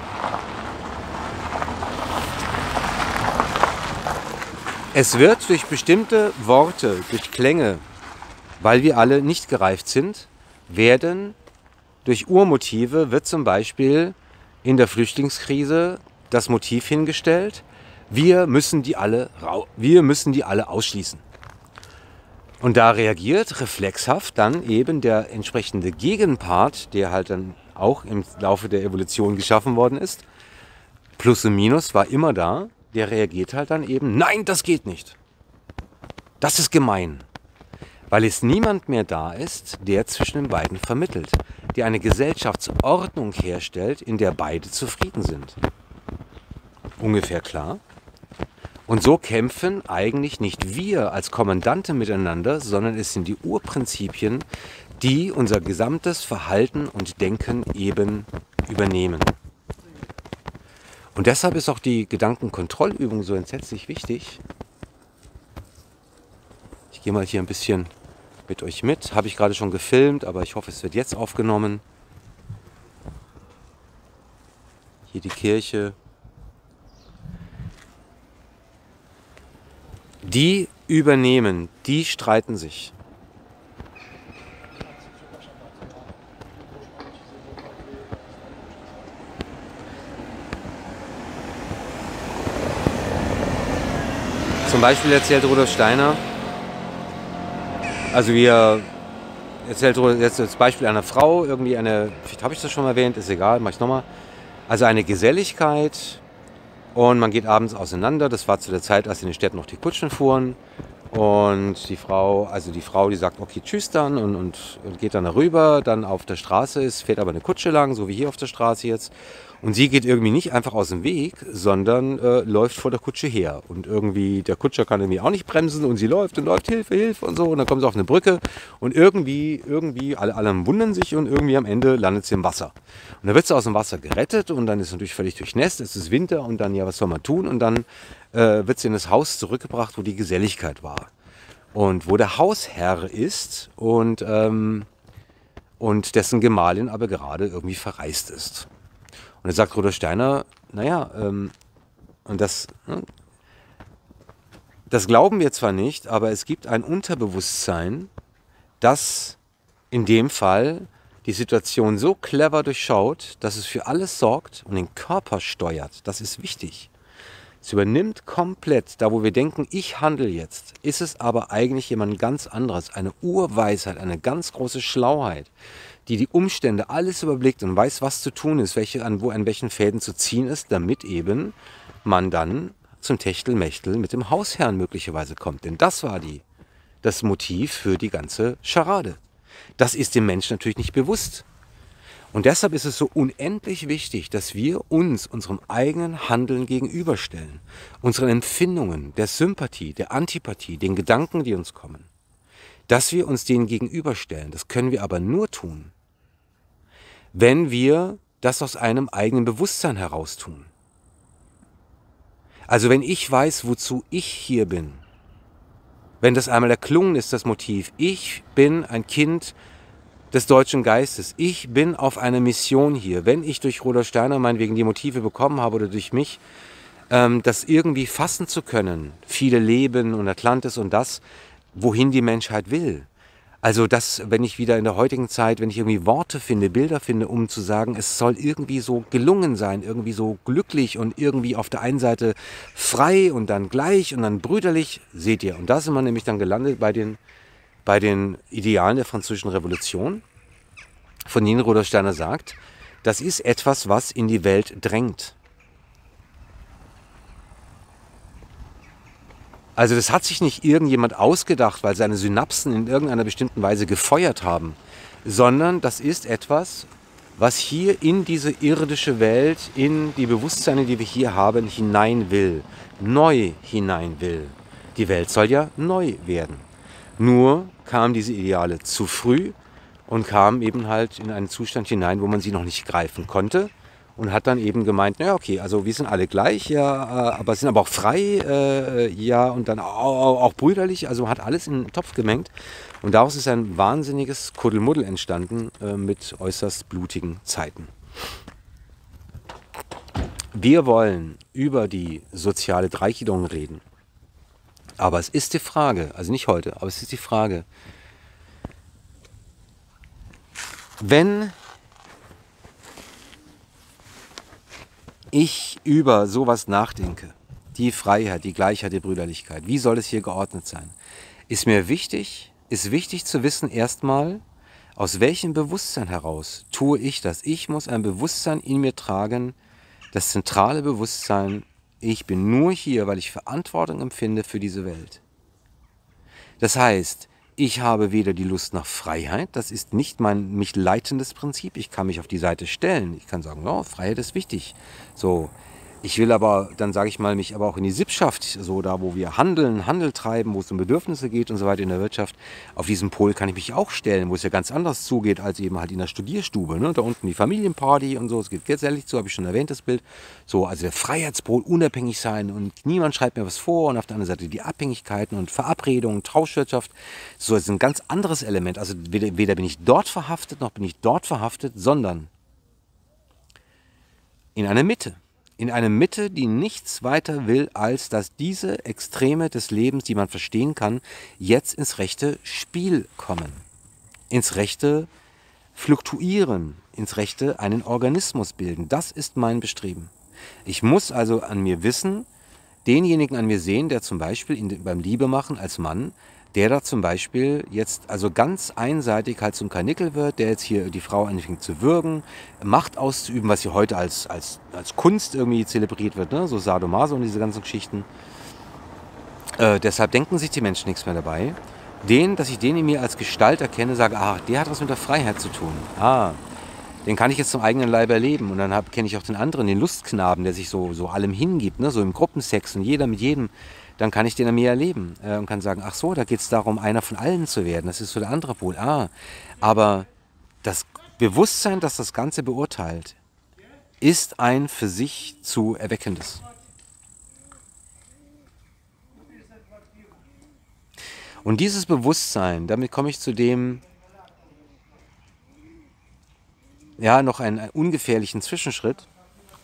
Es wird durch bestimmte Worte, durch Klänge, weil wir alle nicht gereift sind, werden durch Urmotive, wird zum Beispiel in der Flüchtlingskrise das Motiv hingestellt, wir müssen die alle, wir müssen die alle ausschließen. Und da reagiert reflexhaft dann eben der entsprechende Gegenpart, der halt dann auch im Laufe der Evolution geschaffen worden ist. Plus und Minus war immer da. Der reagiert halt dann eben, nein, das geht nicht. Das ist gemein. Weil es niemand mehr da ist, der zwischen den beiden vermittelt. Der eine Gesellschaftsordnung herstellt, in der beide zufrieden sind. Ungefähr klar? Und so kämpfen eigentlich nicht wir als Kommandante miteinander, sondern es sind die Urprinzipien, die unser gesamtes Verhalten und Denken eben übernehmen. Und deshalb ist auch die Gedankenkontrollübung so entsetzlich wichtig. Ich gehe mal hier ein bisschen mit euch mit. Habe ich gerade schon gefilmt, aber ich hoffe, es wird jetzt aufgenommen. Hier die Kirche. Die übernehmen, die streiten sich. Zum Beispiel erzählt Rudolf Steiner, also wir erzählt jetzt das Beispiel einer Frau, irgendwie eine, vielleicht habe ich das schon mal erwähnt, ist egal, mache ich nochmal. Also eine Geselligkeit. Und man geht abends auseinander. Das war zu der Zeit, als in den Städten noch die Kutschen fuhren. Und die Frau, also die Frau, die sagt, okay, tschüss dann und, und, und geht dann darüber. Dann auf der Straße ist, fährt aber eine Kutsche lang, so wie hier auf der Straße jetzt. Und sie geht irgendwie nicht einfach aus dem Weg, sondern äh, läuft vor der Kutsche her. Und irgendwie, der Kutscher kann irgendwie auch nicht bremsen und sie läuft und läuft, Hilfe, Hilfe und so. Und dann kommt sie auf eine Brücke und irgendwie, irgendwie, alle, alle wundern sich und irgendwie am Ende landet sie im Wasser. Und dann wird sie aus dem Wasser gerettet und dann ist sie natürlich völlig durchnässt, es ist Winter und dann, ja, was soll man tun? Und dann äh, wird sie in das Haus zurückgebracht, wo die Geselligkeit war. Und wo der Hausherr ist und, ähm, und dessen Gemahlin aber gerade irgendwie verreist ist. Und dann sagt Rudolf Steiner, naja, ähm, und das, ne, das glauben wir zwar nicht, aber es gibt ein Unterbewusstsein, das in dem Fall die Situation so clever durchschaut, dass es für alles sorgt und den Körper steuert. Das ist wichtig. Es übernimmt komplett, da wo wir denken, ich handle jetzt, ist es aber eigentlich jemand ganz anderes, eine Urweisheit, eine ganz große Schlauheit, die die Umstände alles überblickt und weiß, was zu tun ist, welche, an, wo, an welchen Fäden zu ziehen ist, damit eben man dann zum Techtelmechtel mit dem Hausherrn möglicherweise kommt. Denn das war die, das Motiv für die ganze Scharade. Das ist dem Menschen natürlich nicht bewusst. Und deshalb ist es so unendlich wichtig, dass wir uns unserem eigenen Handeln gegenüberstellen, unseren Empfindungen, der Sympathie, der Antipathie, den Gedanken, die uns kommen, dass wir uns denen gegenüberstellen. Das können wir aber nur tun, wenn wir das aus einem eigenen Bewusstsein heraus tun. Also wenn ich weiß, wozu ich hier bin, wenn das einmal erklungen ist, das Motiv, ich bin ein Kind des deutschen Geistes. Ich bin auf einer Mission hier. Wenn ich durch Rudolf Steiner meinetwegen die Motive bekommen habe oder durch mich, ähm, das irgendwie fassen zu können, viele Leben und Atlantis und das, wohin die Menschheit will. Also das, wenn ich wieder in der heutigen Zeit, wenn ich irgendwie Worte finde, Bilder finde, um zu sagen, es soll irgendwie so gelungen sein, irgendwie so glücklich und irgendwie auf der einen Seite frei und dann gleich und dann brüderlich, seht ihr. Und da sind wir nämlich dann gelandet bei den bei den Idealen der Französischen Revolution, von denen Rudolf Steiner sagt, das ist etwas, was in die Welt drängt. Also das hat sich nicht irgendjemand ausgedacht, weil seine Synapsen in irgendeiner bestimmten Weise gefeuert haben, sondern das ist etwas, was hier in diese irdische Welt, in die Bewusstseine, die wir hier haben, hinein will, neu hinein will. Die Welt soll ja neu werden. Nur kamen diese Ideale zu früh und kamen eben halt in einen Zustand hinein, wo man sie noch nicht greifen konnte und hat dann eben gemeint, naja, okay, also wir sind alle gleich, ja, aber sind aber auch frei, äh, ja, und dann auch, auch brüderlich, also man hat alles in den Topf gemengt und daraus ist ein wahnsinniges Kuddelmuddel entstanden äh, mit äußerst blutigen Zeiten. Wir wollen über die soziale Dreigliederung reden. Aber es ist die Frage, also nicht heute, aber es ist die Frage, wenn ich über sowas nachdenke, die Freiheit, die Gleichheit, die Brüderlichkeit, wie soll es hier geordnet sein, ist mir wichtig, ist wichtig zu wissen erstmal, aus welchem Bewusstsein heraus tue ich das. Ich muss ein Bewusstsein in mir tragen, das zentrale Bewusstsein, ich bin nur hier, weil ich Verantwortung empfinde für diese Welt. Das heißt, ich habe weder die Lust nach Freiheit, das ist nicht mein mich leitendes Prinzip, ich kann mich auf die Seite stellen, ich kann sagen, oh, Freiheit ist wichtig. So, ich will aber, dann sage ich mal, mich aber auch in die Sippschaft, so da, wo wir handeln, Handel treiben, wo es um Bedürfnisse geht und so weiter in der Wirtschaft, auf diesen Pol kann ich mich auch stellen, wo es ja ganz anders zugeht, als eben halt in der Studierstube. Ne? Da unten die Familienparty und so, es geht gesellig zu, habe ich schon erwähnt, das Bild. So, also der Freiheitspol, unabhängig sein und niemand schreibt mir was vor und auf der anderen Seite die Abhängigkeiten und Verabredungen, Tauschwirtschaft. So, das ist ein ganz anderes Element. Also weder, weder bin ich dort verhaftet, noch bin ich dort verhaftet, sondern in einer Mitte. In einer Mitte, die nichts weiter will, als dass diese Extreme des Lebens, die man verstehen kann, jetzt ins rechte Spiel kommen. Ins rechte Fluktuieren, ins rechte einen Organismus bilden. Das ist mein Bestreben. Ich muss also an mir wissen, denjenigen an mir sehen, der zum Beispiel in, beim Liebemachen als Mann, der da zum Beispiel jetzt also ganz einseitig halt zum Karnickel wird, der jetzt hier die Frau anfängt zu würgen, Macht auszuüben, was hier heute als, als, als Kunst irgendwie zelebriert wird, ne? So Sadomaso und diese ganzen Geschichten. Äh, deshalb denken sich die Menschen nichts mehr dabei. Den, dass ich den in mir als Gestalt erkenne, sage, ah, der hat was mit der Freiheit zu tun. Ah, den kann ich jetzt zum eigenen Leib erleben. Und dann kenne ich auch den anderen, den Lustknaben, der sich so, so allem hingibt, ne? So im Gruppensex und jeder mit jedem. Dann kann ich den an mir erleben äh, und kann sagen, ach so, da geht es darum, einer von allen zu werden. Das ist so der andere Pol. Ah, aber das Bewusstsein, das das Ganze beurteilt, ist ein für sich zu erweckendes. Und dieses Bewusstsein, damit komme ich zu dem, ja, noch einen, einen ungefährlichen Zwischenschritt,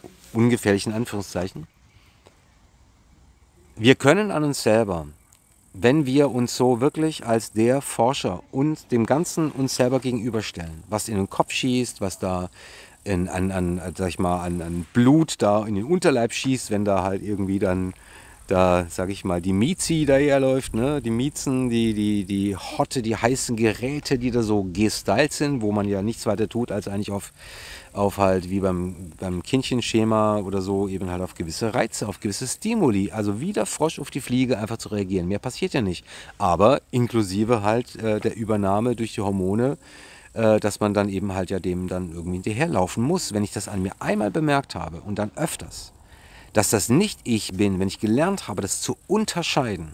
ungefährlichen Anführungszeichen. Wir können an uns selber wenn wir uns so wirklich als der Forscher und dem Ganzen uns selber gegenüberstellen, was in den Kopf schießt, was da in, an, an, sag ich mal, an, an Blut da in den Unterleib schießt, wenn da halt irgendwie dann da, sag ich mal, die Miezi daherläuft, ne? Die Miezen, die, die, die Hotte, die heißen Geräte, die da so gestylt sind, wo man ja nichts weiter tut, als eigentlich auf, auf halt wie beim, beim Kindchenschema oder so, eben halt auf gewisse Reize, auf gewisse Stimuli. Also wie der Frosch auf die Fliege einfach zu reagieren. Mehr passiert ja nicht. Aber inklusive halt äh, der Übernahme durch die Hormone, äh, dass man dann eben halt ja dem dann irgendwie hinterherlaufen muss. Wenn ich das an mir einmal bemerkt habe und dann öfters, dass das nicht ich bin, wenn ich gelernt habe, das zu unterscheiden.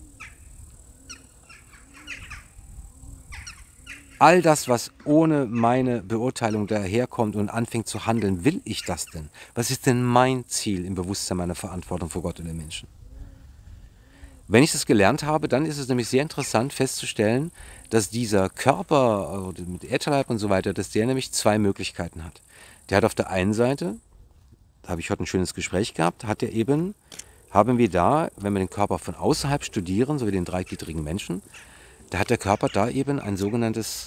All das, was ohne meine Beurteilung daherkommt und anfängt zu handeln, will ich das denn? Was ist denn mein Ziel im Bewusstsein meiner Verantwortung vor Gott und den Menschen? Wenn ich das gelernt habe, dann ist es nämlich sehr interessant festzustellen, dass dieser Körper also mit Ätherleib und so weiter, dass der nämlich zwei Möglichkeiten hat. Der hat auf der einen Seite, da habe ich heute ein schönes Gespräch gehabt, hat er eben, haben wir da, wenn wir den Körper von außerhalb studieren, so wie den dreigliedrigen Menschen, da hat der Körper da eben ein sogenanntes,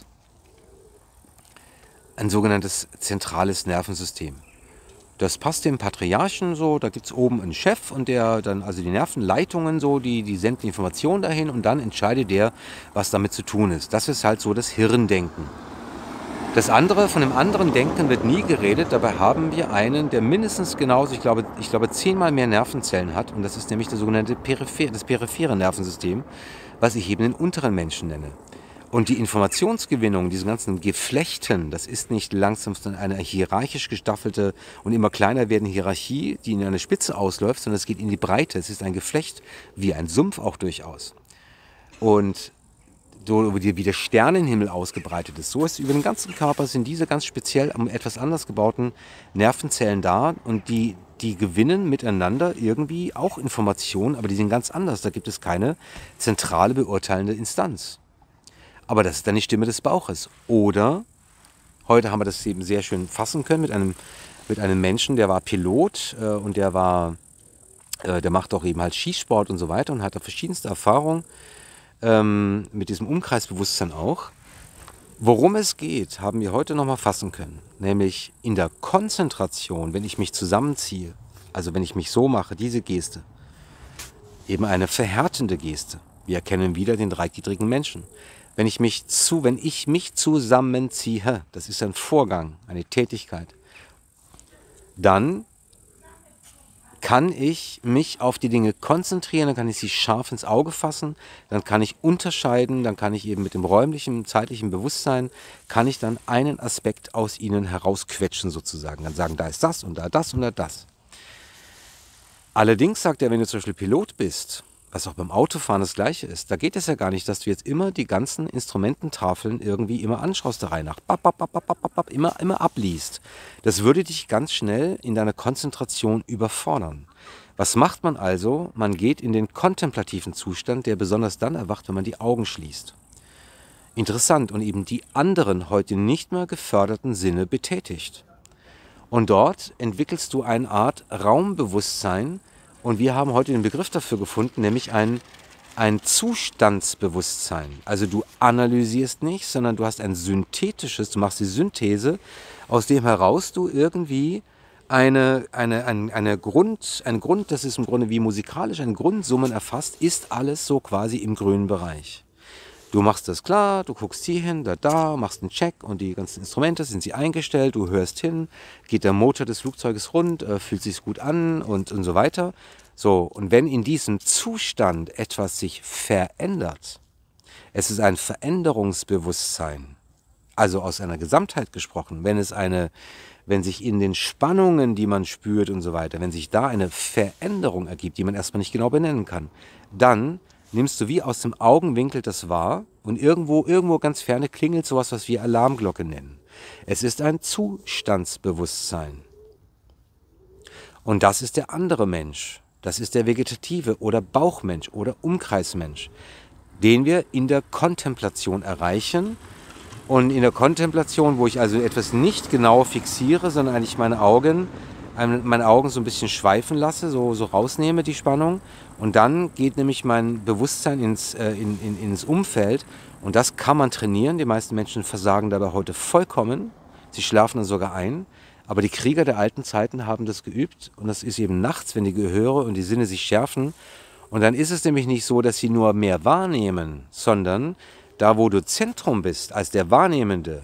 ein sogenanntes zentrales Nervensystem. Das passt dem Patriarchen so, da gibt es oben einen Chef und der dann, also die Nervenleitungen so, die, die senden die Informationen dahin und dann entscheidet der, was damit zu tun ist. Das ist halt so das Hirndenken. Das andere, von dem anderen Denken wird nie geredet, dabei haben wir einen, der mindestens genauso, ich glaube, ich glaube zehnmal mehr Nervenzellen hat und das ist nämlich das sogenannte Peripher, das periphere Nervensystem, was ich eben den unteren Menschen nenne. Und die Informationsgewinnung, diese ganzen Geflechten, das ist nicht langsam eine hierarchisch gestaffelte und immer kleiner werdende Hierarchie, die in eine Spitze ausläuft, sondern es geht in die Breite. Es ist ein Geflecht, wie ein Sumpf auch durchaus. Und so wie der Sternenhimmel ausgebreitet ist, so ist über den ganzen Körper sind diese ganz speziell etwas anders gebauten Nervenzellen da und die, die gewinnen miteinander irgendwie auch Informationen, aber die sind ganz anders. Da gibt es keine zentrale beurteilende Instanz. Aber das ist dann die Stimme des Bauches. Oder, heute haben wir das eben sehr schön fassen können mit einem, mit einem Menschen, der war Pilot äh, und der war, äh, der macht auch eben halt Skisport und so weiter und hat da verschiedenste Erfahrungen ähm, mit diesem Umkreisbewusstsein auch. Worum es geht, haben wir heute nochmal fassen können. Nämlich in der Konzentration, wenn ich mich zusammenziehe, also wenn ich mich so mache, diese Geste, eben eine verhärtende Geste. Wir erkennen wieder den dreigliedrigen Menschen. Wenn ich mich zu, wenn ich mich zusammenziehe, das ist ein Vorgang, eine Tätigkeit, dann kann ich mich auf die Dinge konzentrieren, dann kann ich sie scharf ins Auge fassen, dann kann ich unterscheiden, dann kann ich eben mit dem räumlichen, zeitlichen Bewusstsein, kann ich dann einen Aspekt aus ihnen herausquetschen sozusagen. Dann sagen, da ist das und da das und da das. Allerdings sagt er, wenn du zum Beispiel Pilot bist, was auch beim Autofahren das Gleiche ist, da geht es ja gar nicht, dass du jetzt immer die ganzen Instrumententafeln irgendwie immer anschaust der Reihe nach, bap, bap, bap, bap, bap, bap, immer, immer abliest. Das würde dich ganz schnell in deiner Konzentration überfordern. Was macht man also? Man geht in den kontemplativen Zustand, der besonders dann erwacht, wenn man die Augen schließt. Interessant und eben die anderen heute nicht mehr geförderten Sinne betätigt. Und dort entwickelst du eine Art Raumbewusstsein. Und wir haben heute den Begriff dafür gefunden, nämlich ein, ein Zustandsbewusstsein. Also du analysierst nicht, sondern du hast ein synthetisches, du machst die Synthese, aus dem heraus du irgendwie eine, eine, eine, eine Grund, ein Grund, das ist im Grunde wie musikalisch, ein Grundsummen erfasst, ist alles so quasi im grünen Bereich. Du machst das klar, du guckst hier hin, da, da, machst einen Check und die ganzen Instrumente, sind sie eingestellt, du hörst hin, geht der Motor des Flugzeuges rund, äh, fühlt sich gut an und, und so weiter. So, und wenn in diesem Zustand etwas sich verändert, es ist ein Veränderungsbewusstsein, also aus einer Gesamtheit gesprochen, wenn es eine, wenn sich in den Spannungen, die man spürt und so weiter, wenn sich da eine Veränderung ergibt, die man erstmal nicht genau benennen kann, dann nimmst du wie aus dem Augenwinkel das wahr und irgendwo, irgendwo ganz ferne klingelt sowas, was wir Alarmglocke nennen. Es ist ein Zustandsbewusstsein. Und das ist der andere Mensch. Das ist der vegetative oder Bauchmensch oder Umkreismensch, den wir in der Kontemplation erreichen. Und in der Kontemplation, wo ich also etwas nicht genau fixiere, sondern eigentlich meine Augen meine Augen so ein bisschen schweifen lasse, so, so rausnehme die Spannung. Und dann geht nämlich mein Bewusstsein ins, äh, in, in, ins Umfeld. Und das kann man trainieren. Die meisten Menschen versagen dabei heute vollkommen. Sie schlafen dann sogar ein. Aber die Krieger der alten Zeiten haben das geübt. Und das ist eben nachts, wenn die Gehöre und die Sinne sich schärfen. Und dann ist es nämlich nicht so, dass sie nur mehr wahrnehmen, sondern da, wo du Zentrum bist, als der Wahrnehmende,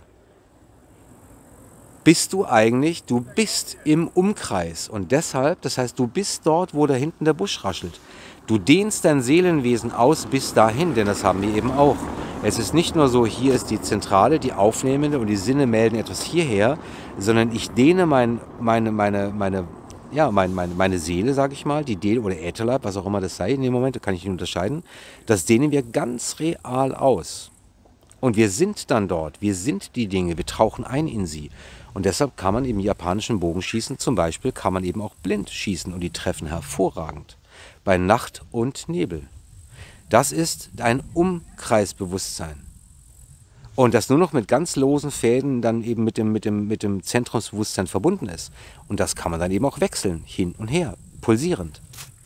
bist du eigentlich, du bist im Umkreis. Und deshalb, das heißt, du bist dort, wo da hinten der Busch raschelt. Du dehnst dein Seelenwesen aus bis dahin, denn das haben wir eben auch. Es ist nicht nur so, hier ist die Zentrale, die Aufnehmende und die Sinne melden etwas hierher, sondern ich dehne mein, meine, meine, meine, ja, mein, meine, meine Seele, sage ich mal, die Dehne oder Ätherleib, was auch immer das sei in dem Moment, da kann ich nicht unterscheiden, das dehnen wir ganz real aus. Und wir sind dann dort, wir sind die Dinge, wir tauchen ein in sie. Und deshalb kann man im japanischen Bogenschießen zum Beispiel, kann man eben auch blind schießen und die treffen hervorragend. Bei Nacht und Nebel. Das ist ein Umkreisbewusstsein. Und das nur noch mit ganz losen Fäden dann eben mit dem, mit dem, mit dem Zentrumsbewusstsein verbunden ist. Und das kann man dann eben auch wechseln, hin und her, pulsierend.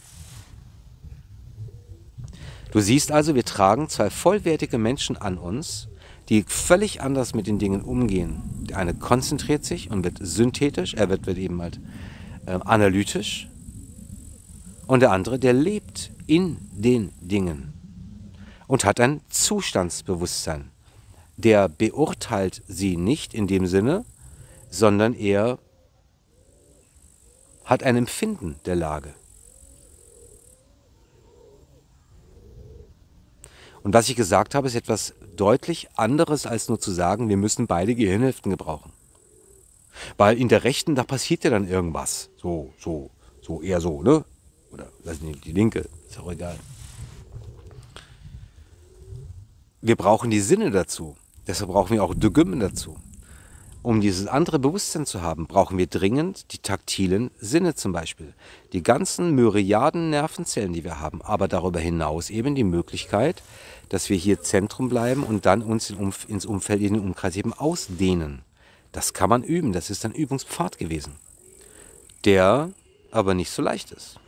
Du siehst also, wir tragen zwei vollwertige Menschen an uns, die völlig anders mit den Dingen umgehen. Der eine konzentriert sich und wird synthetisch, er wird, wird eben halt äh, analytisch. Und der andere, der lebt in den Dingen und hat ein Zustandsbewusstsein. Der beurteilt sie nicht in dem Sinne, sondern er hat ein Empfinden der Lage. Und was ich gesagt habe, ist etwas deutlich anderes, als nur zu sagen, wir müssen beide Gehirnhälften gebrauchen. Weil in der Rechten, da passiert ja dann irgendwas. So, so, so, eher so, ne? Oder weiß nicht, die Linke, ist auch egal. Wir brauchen die Sinne dazu. Deshalb brauchen wir auch Dogmen dazu. Um dieses andere Bewusstsein zu haben, brauchen wir dringend die taktilen Sinne zum Beispiel. Die ganzen Myriaden Nervenzellen, die wir haben. Aber darüber hinaus eben die Möglichkeit, dass wir hier Zentrum bleiben und dann uns ins Umfeld, in den Umkreis eben ausdehnen. Das kann man üben. Das ist ein Übungspfad gewesen, der aber nicht so leicht ist.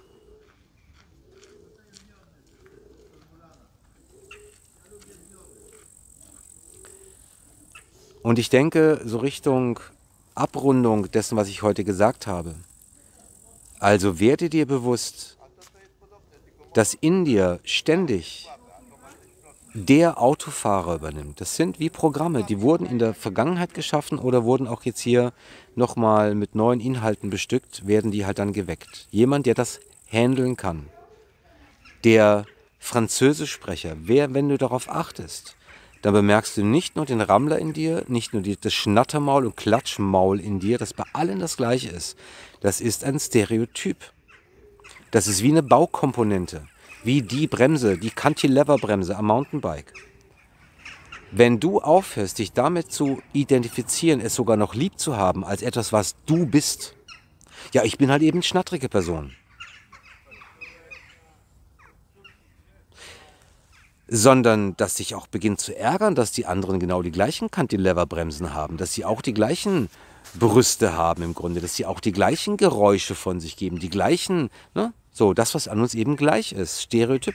Und ich denke, so Richtung Abrundung dessen, was ich heute gesagt habe. Also werde dir bewusst, dass in dir ständig der Autofahrer übernimmt. Das sind wie Programme, die wurden in der Vergangenheit geschaffen oder wurden auch jetzt hier nochmal mit neuen Inhalten bestückt, werden die halt dann geweckt. Jemand, der das handeln kann. Der Französischsprecher, wer, wenn du darauf achtest, dann bemerkst du nicht nur den Rammler in dir, nicht nur die, das Schnattermaul und Klatschmaul in dir, das bei allen das gleiche ist. Das ist ein Stereotyp. Das ist wie eine Baukomponente, wie die Bremse, die Cantilever-Bremse am Mountainbike. Wenn du aufhörst, dich damit zu identifizieren, es sogar noch lieb zu haben, als etwas, was du bist. Ja, ich bin halt eben eine schnattrige Person. Sondern dass sich auch beginnt zu ärgern, dass die anderen genau die gleichen Cantilever-Bremsen haben, dass sie auch die gleichen Brüste haben im Grunde, dass sie auch die gleichen Geräusche von sich geben, die gleichen, ne? So, das, was an uns eben gleich ist, Stereotyp.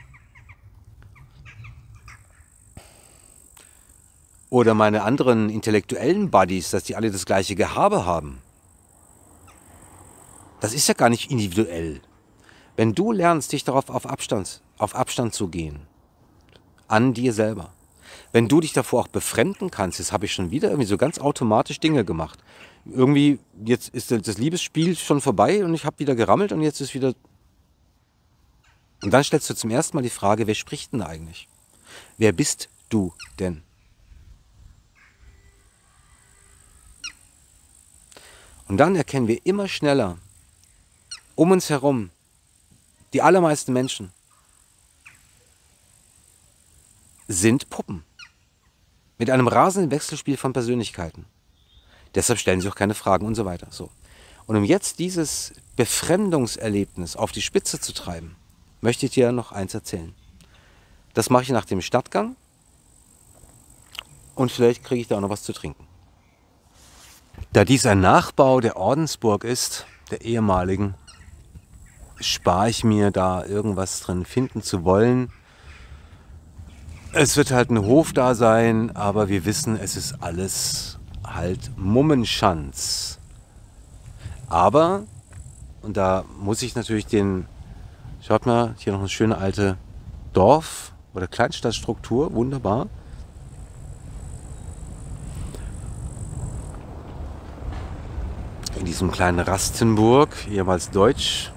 Oder meine anderen intellektuellen Buddies, dass die alle das gleiche Gehabe haben. Das ist ja gar nicht individuell. Wenn du lernst, dich darauf auf Abstand, auf Abstand zu gehen, an dir selber. Wenn du dich davor auch befremden kannst, jetzt habe ich schon wieder irgendwie so ganz automatisch Dinge gemacht. Irgendwie, jetzt ist das Liebesspiel schon vorbei und ich habe wieder gerammelt und jetzt ist wieder... Und dann stellst du zum ersten Mal die Frage, wer spricht denn eigentlich? Wer bist du denn? Und dann erkennen wir immer schneller, um uns herum, die allermeisten Menschen sind Puppen. Mit einem rasenden Wechselspiel von Persönlichkeiten. Deshalb stellen sie auch keine Fragen und so weiter. So. Und um jetzt dieses Befremdungserlebnis auf die Spitze zu treiben, möchte ich dir noch eins erzählen. Das mache ich nach dem Stadtgang und vielleicht kriege ich da auch noch was zu trinken. Da dies ein Nachbau der Ordensburg ist, der ehemaligen, spare ich mir da irgendwas drin finden zu wollen. Es wird halt ein Hof da sein, aber wir wissen, es ist alles halt Mummenschanz. Aber, und da muss ich natürlich den, schaut mal, hier noch eine schöne alte Dorf- oder Kleinstadtstruktur, wunderbar. In diesem kleinen Rastenburg, ehemals deutsch.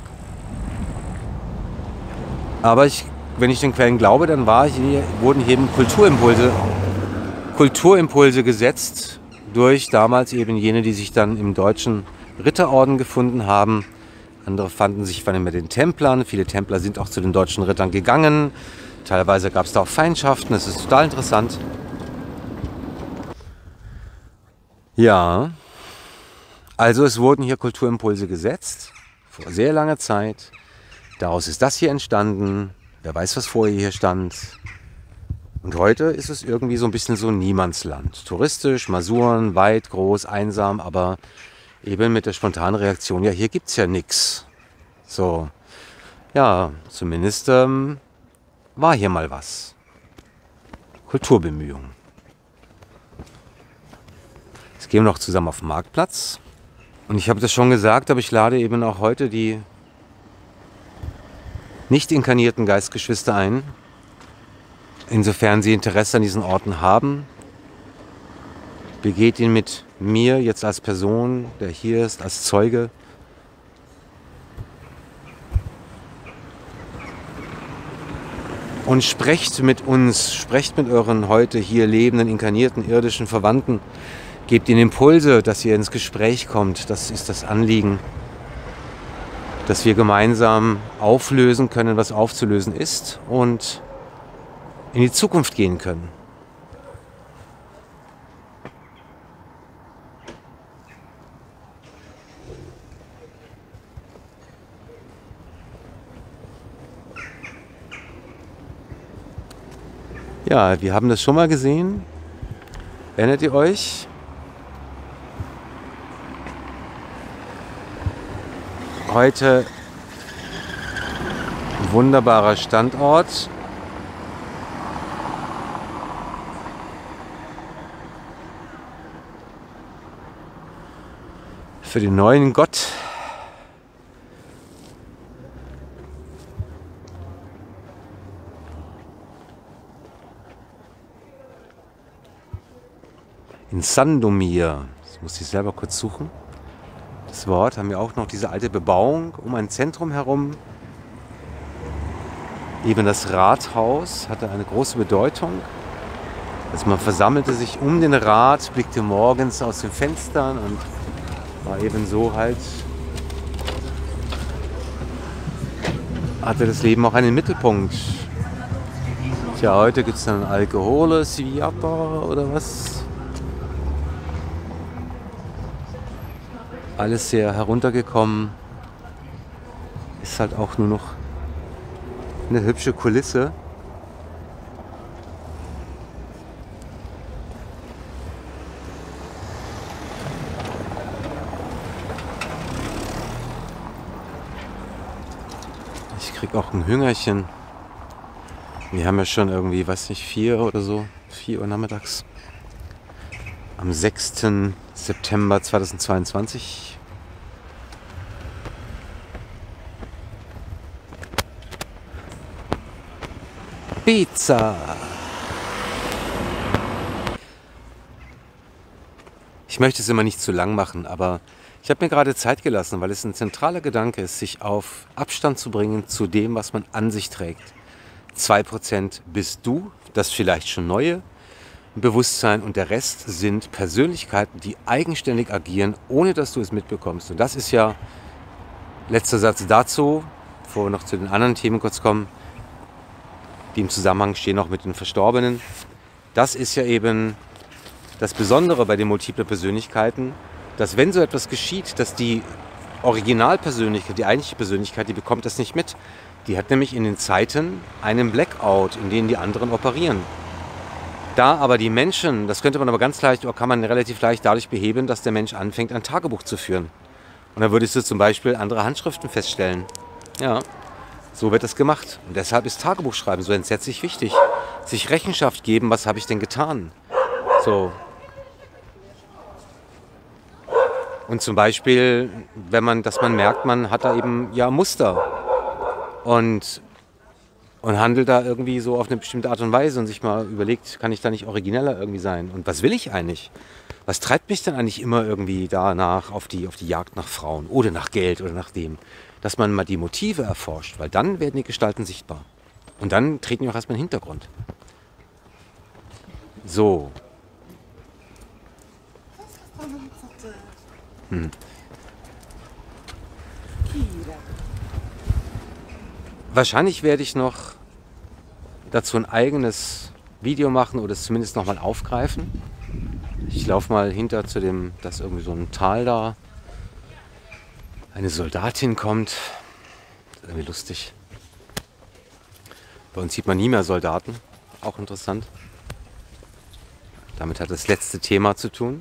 Aber ich, wenn ich den Quellen glaube, dann war hier, wurden hier eben Kulturimpulse, Kulturimpulse gesetzt durch damals eben jene, die sich dann im deutschen Ritterorden gefunden haben. Andere fanden sich von den Templern. Viele Templer sind auch zu den deutschen Rittern gegangen. Teilweise gab es da auch Feindschaften. Das ist total interessant. Ja, also es wurden hier Kulturimpulse gesetzt, vor sehr langer Zeit. Daraus ist das hier entstanden. Wer weiß, was vorher hier stand. Und heute ist es irgendwie so ein bisschen so ein Niemandsland. Touristisch, Masuren, weit, groß, einsam, aber eben mit der spontanen Reaktion, ja, hier gibt es ja nichts. So, ja, zumindest ähm, war hier mal was. Kulturbemühungen. Jetzt gehen wir noch zusammen auf den Marktplatz. Und ich habe das schon gesagt, aber ich lade eben auch heute die nicht inkarnierten Geistgeschwister ein, insofern sie Interesse an diesen Orten haben. Begeht ihn mit mir jetzt als Person, der hier ist, als Zeuge. Und sprecht mit uns, sprecht mit euren heute hier lebenden, inkarnierten, irdischen Verwandten. Gebt ihnen Impulse, dass ihr ins Gespräch kommt. Das ist das Anliegen. Dass wir gemeinsam auflösen können, was aufzulösen ist und in die Zukunft gehen können. Ja, wir haben das schon mal gesehen. Erinnert ihr euch? Heute ein wunderbarer Standort. Für den neuen Gott. In Sandomir. Das muss ich selber kurz suchen. Das Wort haben wir auch noch diese alte Bebauung um ein Zentrum herum. Eben das Rathaus hatte eine große Bedeutung. Also man versammelte sich um den Rat, blickte morgens aus den Fenstern und war eben so halt, hatte das Leben auch einen Mittelpunkt. Tja, heute gibt es dann Alkohol, Sviapa oder was? Alles sehr heruntergekommen. Ist halt auch nur noch eine hübsche Kulisse. Ich krieg auch ein Hüngerchen. Wir haben ja schon irgendwie, weiß nicht, vier oder so, vier Uhr nachmittags. Am sechsten September zweitausendzweiundzwanzig. Pizza! Ich möchte es immer nicht zu lang machen, aber ich habe mir gerade Zeit gelassen, weil es ein zentraler Gedanke ist, sich auf Abstand zu bringen zu dem, was man an sich trägt. zwei Prozent bist du, das vielleicht schon neue Bewusstsein und der Rest sind Persönlichkeiten, die eigenständig agieren, ohne dass du es mitbekommst. Und das ist ja, letzter Satz dazu, bevor wir noch zu den anderen Themen kurz kommen, die im Zusammenhang stehen auch mit den Verstorbenen. Das ist ja eben das Besondere bei den multiplen Persönlichkeiten, dass wenn so etwas geschieht, dass die Originalpersönlichkeit, die eigentliche Persönlichkeit, die bekommt das nicht mit. Die hat nämlich in den Zeiten einen Blackout, in denen die anderen operieren. Da aber die Menschen, das könnte man aber ganz leicht, oder kann man relativ leicht dadurch beheben, dass der Mensch anfängt, ein Tagebuch zu führen. Und dann würdest du zum Beispiel andere Handschriften feststellen. Ja, so wird das gemacht. Und deshalb ist Tagebuchschreiben so entsetzlich wichtig. Sich Rechenschaft geben, was habe ich denn getan? So. Und zum Beispiel, wenn man, dass man merkt, man hat da eben ja Muster und, und handelt da irgendwie so auf eine bestimmte Art und Weise und sich mal überlegt, kann ich da nicht origineller irgendwie sein? Und was will ich eigentlich? Was treibt mich denn eigentlich immer irgendwie danach auf die, auf die Jagd nach Frauen oder nach Geld oder nach dem? Dass man mal die Motive erforscht, weil dann werden die Gestalten sichtbar. Und dann treten die auch erstmal in den Hintergrund. So. Hm. Wahrscheinlich werde ich noch dazu ein eigenes Video machen oder es zumindest nochmal aufgreifen. Ich laufe mal hinter zu dem, dass irgendwie so ein Tal da eine Soldatin kommt. Das ist irgendwie lustig. Bei uns sieht man nie mehr Soldaten. Auch interessant. Damit hat das letzte Thema zu tun.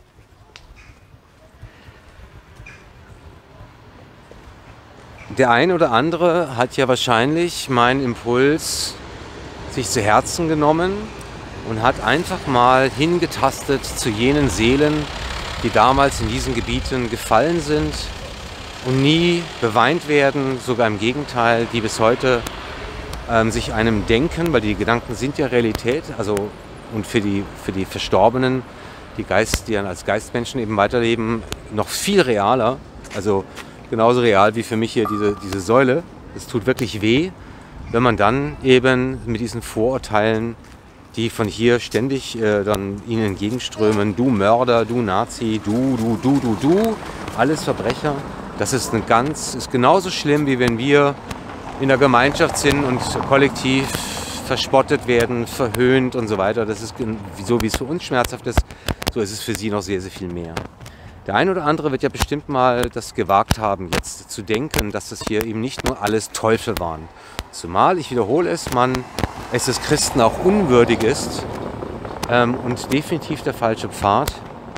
Der ein oder andere hat ja wahrscheinlich meinen Impuls sich zu Herzen genommen und hat einfach mal hingetastet zu jenen Seelen, die damals in diesen Gebieten gefallen sind und nie beweint werden, sogar im Gegenteil, die bis heute ähm, sich einem denken, weil die Gedanken sind ja Realität, also und für die, für die Verstorbenen, die, Geist, die dann als Geistmenschen eben weiterleben, noch viel realer, also genauso real wie für mich hier diese, diese Säule. Es tut wirklich weh, wenn man dann eben mit diesen Vorurteilen, die von hier ständig äh, dann ihnen entgegenströmen, du Mörder, du Nazi, du, du, du, du, du, alles Verbrecher. Das ist ein ganz, ist genauso schlimm, wie wenn wir in der Gemeinschaft sind und kollektiv verspottet werden, verhöhnt und so weiter. Das ist so, wie es für uns schmerzhaft ist, so ist es für sie noch sehr, sehr viel mehr. Der ein oder andere wird ja bestimmt mal das gewagt haben, jetzt zu denken, dass das hier eben nicht nur alles Teufel waren. Zumal, ich wiederhole es, man es des Christen auch unwürdig ist ähm, und definitiv der falsche Pfad,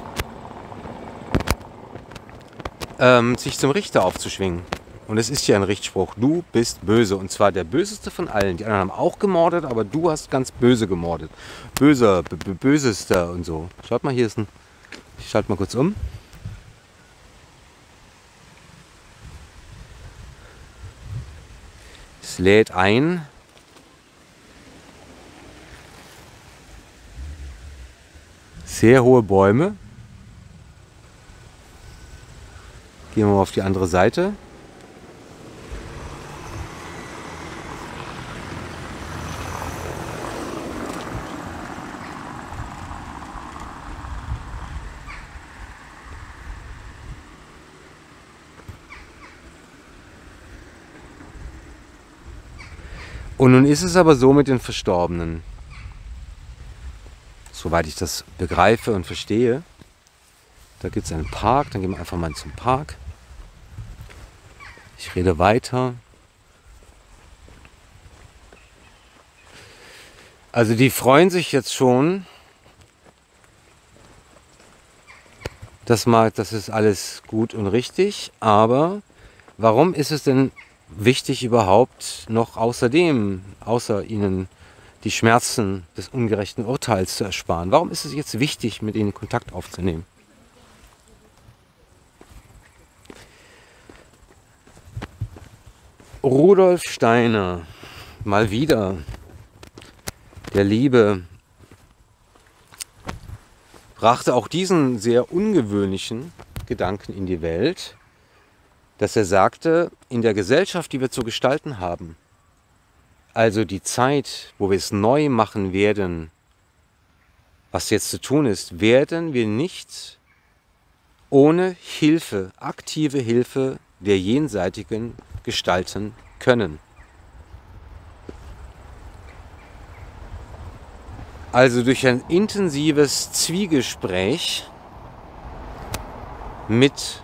ähm, sich zum Richter aufzuschwingen. Und es ist ja ein Richtspruch, du bist böse. Und zwar der böseste von allen. Die anderen haben auch gemordet, aber du hast ganz böse gemordet. Böser, b -b bösester und so. Schaut mal, hier ist ein... Ich schalte mal kurz um. Es lädt ein. Sehr hohe Bäume. Gehen wir mal auf die andere Seite. Und nun ist es aber so mit den Verstorbenen, soweit ich das begreife und verstehe, da gibt es einen Park, dann gehen wir einfach mal zum Park. Ich rede weiter. Also die freuen sich jetzt schon, das, mag, das ist alles gut und richtig, aber warum ist es denn wichtig überhaupt noch außerdem, außer ihnen die Schmerzen des ungerechten Urteils zu ersparen? Warum ist es jetzt wichtig, mit ihnen Kontakt aufzunehmen? Rudolf Steiner, mal wieder, der Liebe, brachte auch diesen sehr ungewöhnlichen Gedanken in die Welt, dass er sagte, in der Gesellschaft, die wir zu gestalten haben, also die Zeit, wo wir es neu machen werden, was jetzt zu tun ist, werden wir nicht ohne Hilfe, aktive Hilfe der Jenseitigen gestalten können. Also durch ein intensives Zwiegespräch mit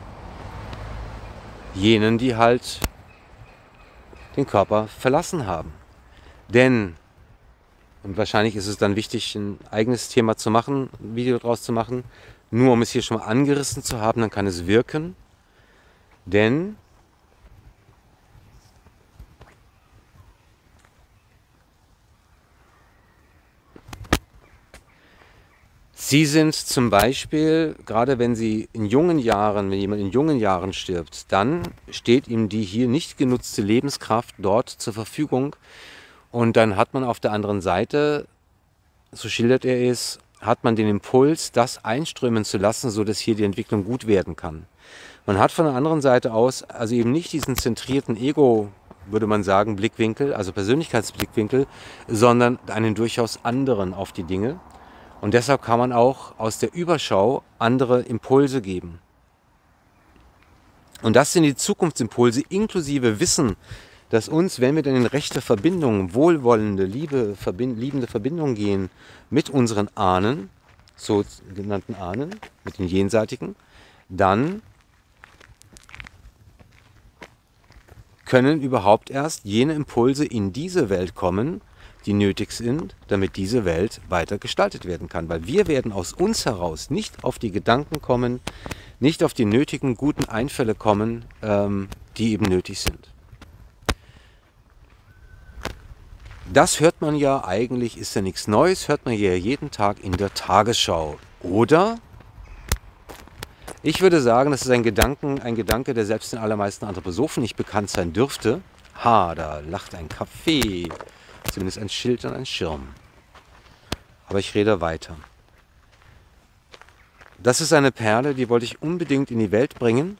jenen, die halt den Körper verlassen haben. Denn, und wahrscheinlich ist es dann wichtig, ein eigenes Thema zu machen, ein Video draus zu machen, nur um es hier schon mal angerissen zu haben, dann kann es wirken. Denn sie sind zum Beispiel, gerade wenn sie in jungen Jahren, wenn jemand in jungen Jahren stirbt, dann steht ihm die hier nicht genutzte Lebenskraft dort zur Verfügung. Und dann hat man auf der anderen Seite, so schildert er es, hat man den Impuls, das einströmen zu lassen, sodass hier die Entwicklung gut werden kann. Man hat von der anderen Seite aus also eben nicht diesen zentrierten Ego, würde man sagen, Blickwinkel, also Persönlichkeitsblickwinkel, sondern einen durchaus anderen auf die Dinge. Und deshalb kann man auch aus der Überschau andere Impulse geben. Und das sind die Zukunftsimpulse inklusive Wissen, dass uns, wenn wir dann in rechte Verbindungen, wohlwollende, liebe, verbind, liebende Verbindungen gehen mit unseren Ahnen, sogenannten Ahnen, mit den Jenseitigen, dann können überhaupt erst jene Impulse in diese Welt kommen, die nötig sind, damit diese Welt weiter gestaltet werden kann. Weil wir werden aus uns heraus nicht auf die Gedanken kommen, nicht auf die nötigen guten Einfälle kommen, ähm, die eben nötig sind. Das hört man ja eigentlich, ist ja nichts Neues, hört man ja jeden Tag in der Tagesschau. Oder? Ich würde sagen, das ist ein, Gedanken, ein Gedanke, der selbst den allermeisten Anthroposophen nicht bekannt sein dürfte. Ha, da lacht ein Café. Zumindest ein Schild und ein Schirm. Aber ich rede weiter. Das ist eine Perle, die wollte ich unbedingt in die Welt bringen.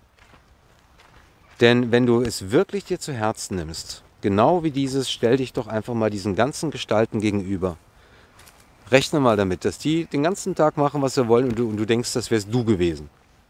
Denn wenn du es wirklich dir zu Herzen nimmst, genau wie dieses, stell dich doch einfach mal diesen ganzen Gestalten gegenüber. Rechne mal damit, dass die den ganzen Tag machen, was sie wollen und du, und du denkst, das wärst du gewesen.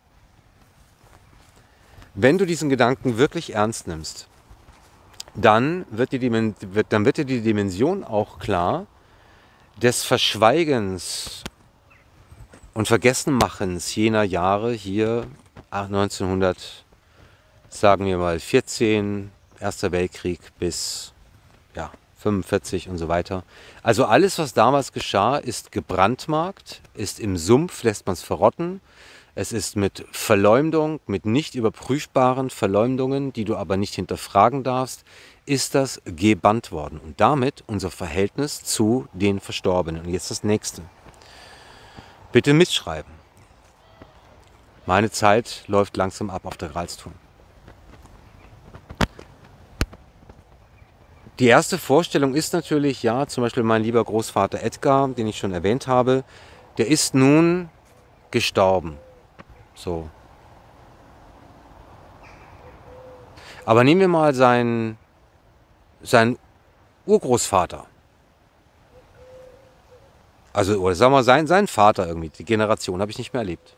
Wenn du diesen Gedanken wirklich ernst nimmst, dann wird dir die, wird, dann wird dir die Dimension auch klar des Verschweigens und Vergessenmachens jener Jahre hier neunzehnhundert, sagen wir mal vierzehn, Erster Weltkrieg bis ja, fünfundvierzig und so weiter. Also alles, was damals geschah, ist gebrandmarkt, ist im Sumpf, lässt man es verrotten. Es ist mit Verleumdung, mit nicht überprüfbaren Verleumdungen, die du aber nicht hinterfragen darfst, ist das gebannt worden. Und damit unser Verhältnis zu den Verstorbenen. Und jetzt das Nächste. Bitte mitschreiben. Meine Zeit läuft langsam ab auf der Gralstour. Die erste Vorstellung ist natürlich, ja, zum Beispiel mein lieber Großvater Edgar, den ich schon erwähnt habe, der ist nun gestorben. So. Aber nehmen wir mal seinen, seinen Urgroßvater. Also, oder sagen wir mal, sein, seinen Vater irgendwie. Die Generation habe ich nicht mehr erlebt.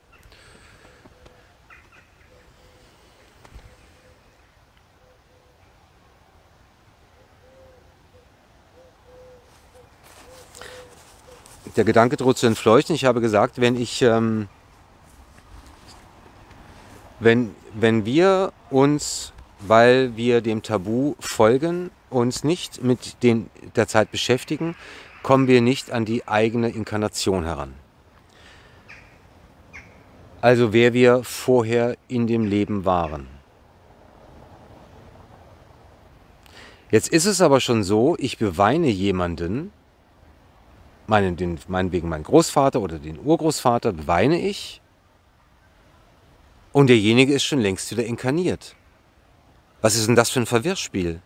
Der Gedanke droht zu entfleuchten. Ich habe gesagt, wenn ich, ähm, wenn, wenn wir uns, weil wir dem Tabu folgen, uns nicht mit den, der Zeit beschäftigen, kommen wir nicht an die eigene Inkarnation heran. Also wer wir vorher in dem Leben waren. Jetzt ist es aber schon so, ich beweine jemanden, meinen, den, meinetwegen meinen Großvater oder den Urgroßvater, beweine ich und derjenige ist schon längst wieder inkarniert. Was ist denn das für ein Verwirrspiel?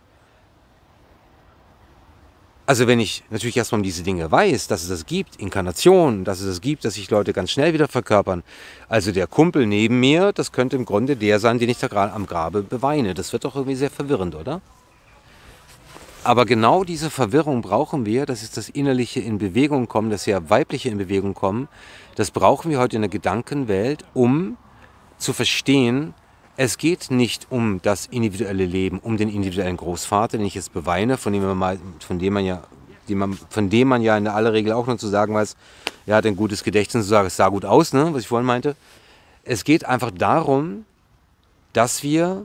Also wenn ich natürlich erstmal um diese Dinge weiß, dass es das gibt, Inkarnation, dass es das gibt, dass sich Leute ganz schnell wieder verkörpern. Also der Kumpel neben mir, das könnte im Grunde der sein, den ich da gerade am Grabe beweine. Das wird doch irgendwie sehr verwirrend, oder? Aber genau diese Verwirrung brauchen wir, das ist das Innerliche in Bewegung kommen, das ja Weibliche in Bewegung kommen. Das brauchen wir heute in der Gedankenwelt, um zu verstehen, es geht nicht um das individuelle Leben, um den individuellen Großvater, den ich jetzt beweine, von dem man, mal, von dem man, ja, die man, von dem man ja in aller Regel auch nur zu sagen weiß, er hat ein gutes Gedächtnis, zu sagen, es sah gut aus, ne, was ich vorhin meinte. Es geht einfach darum, dass wir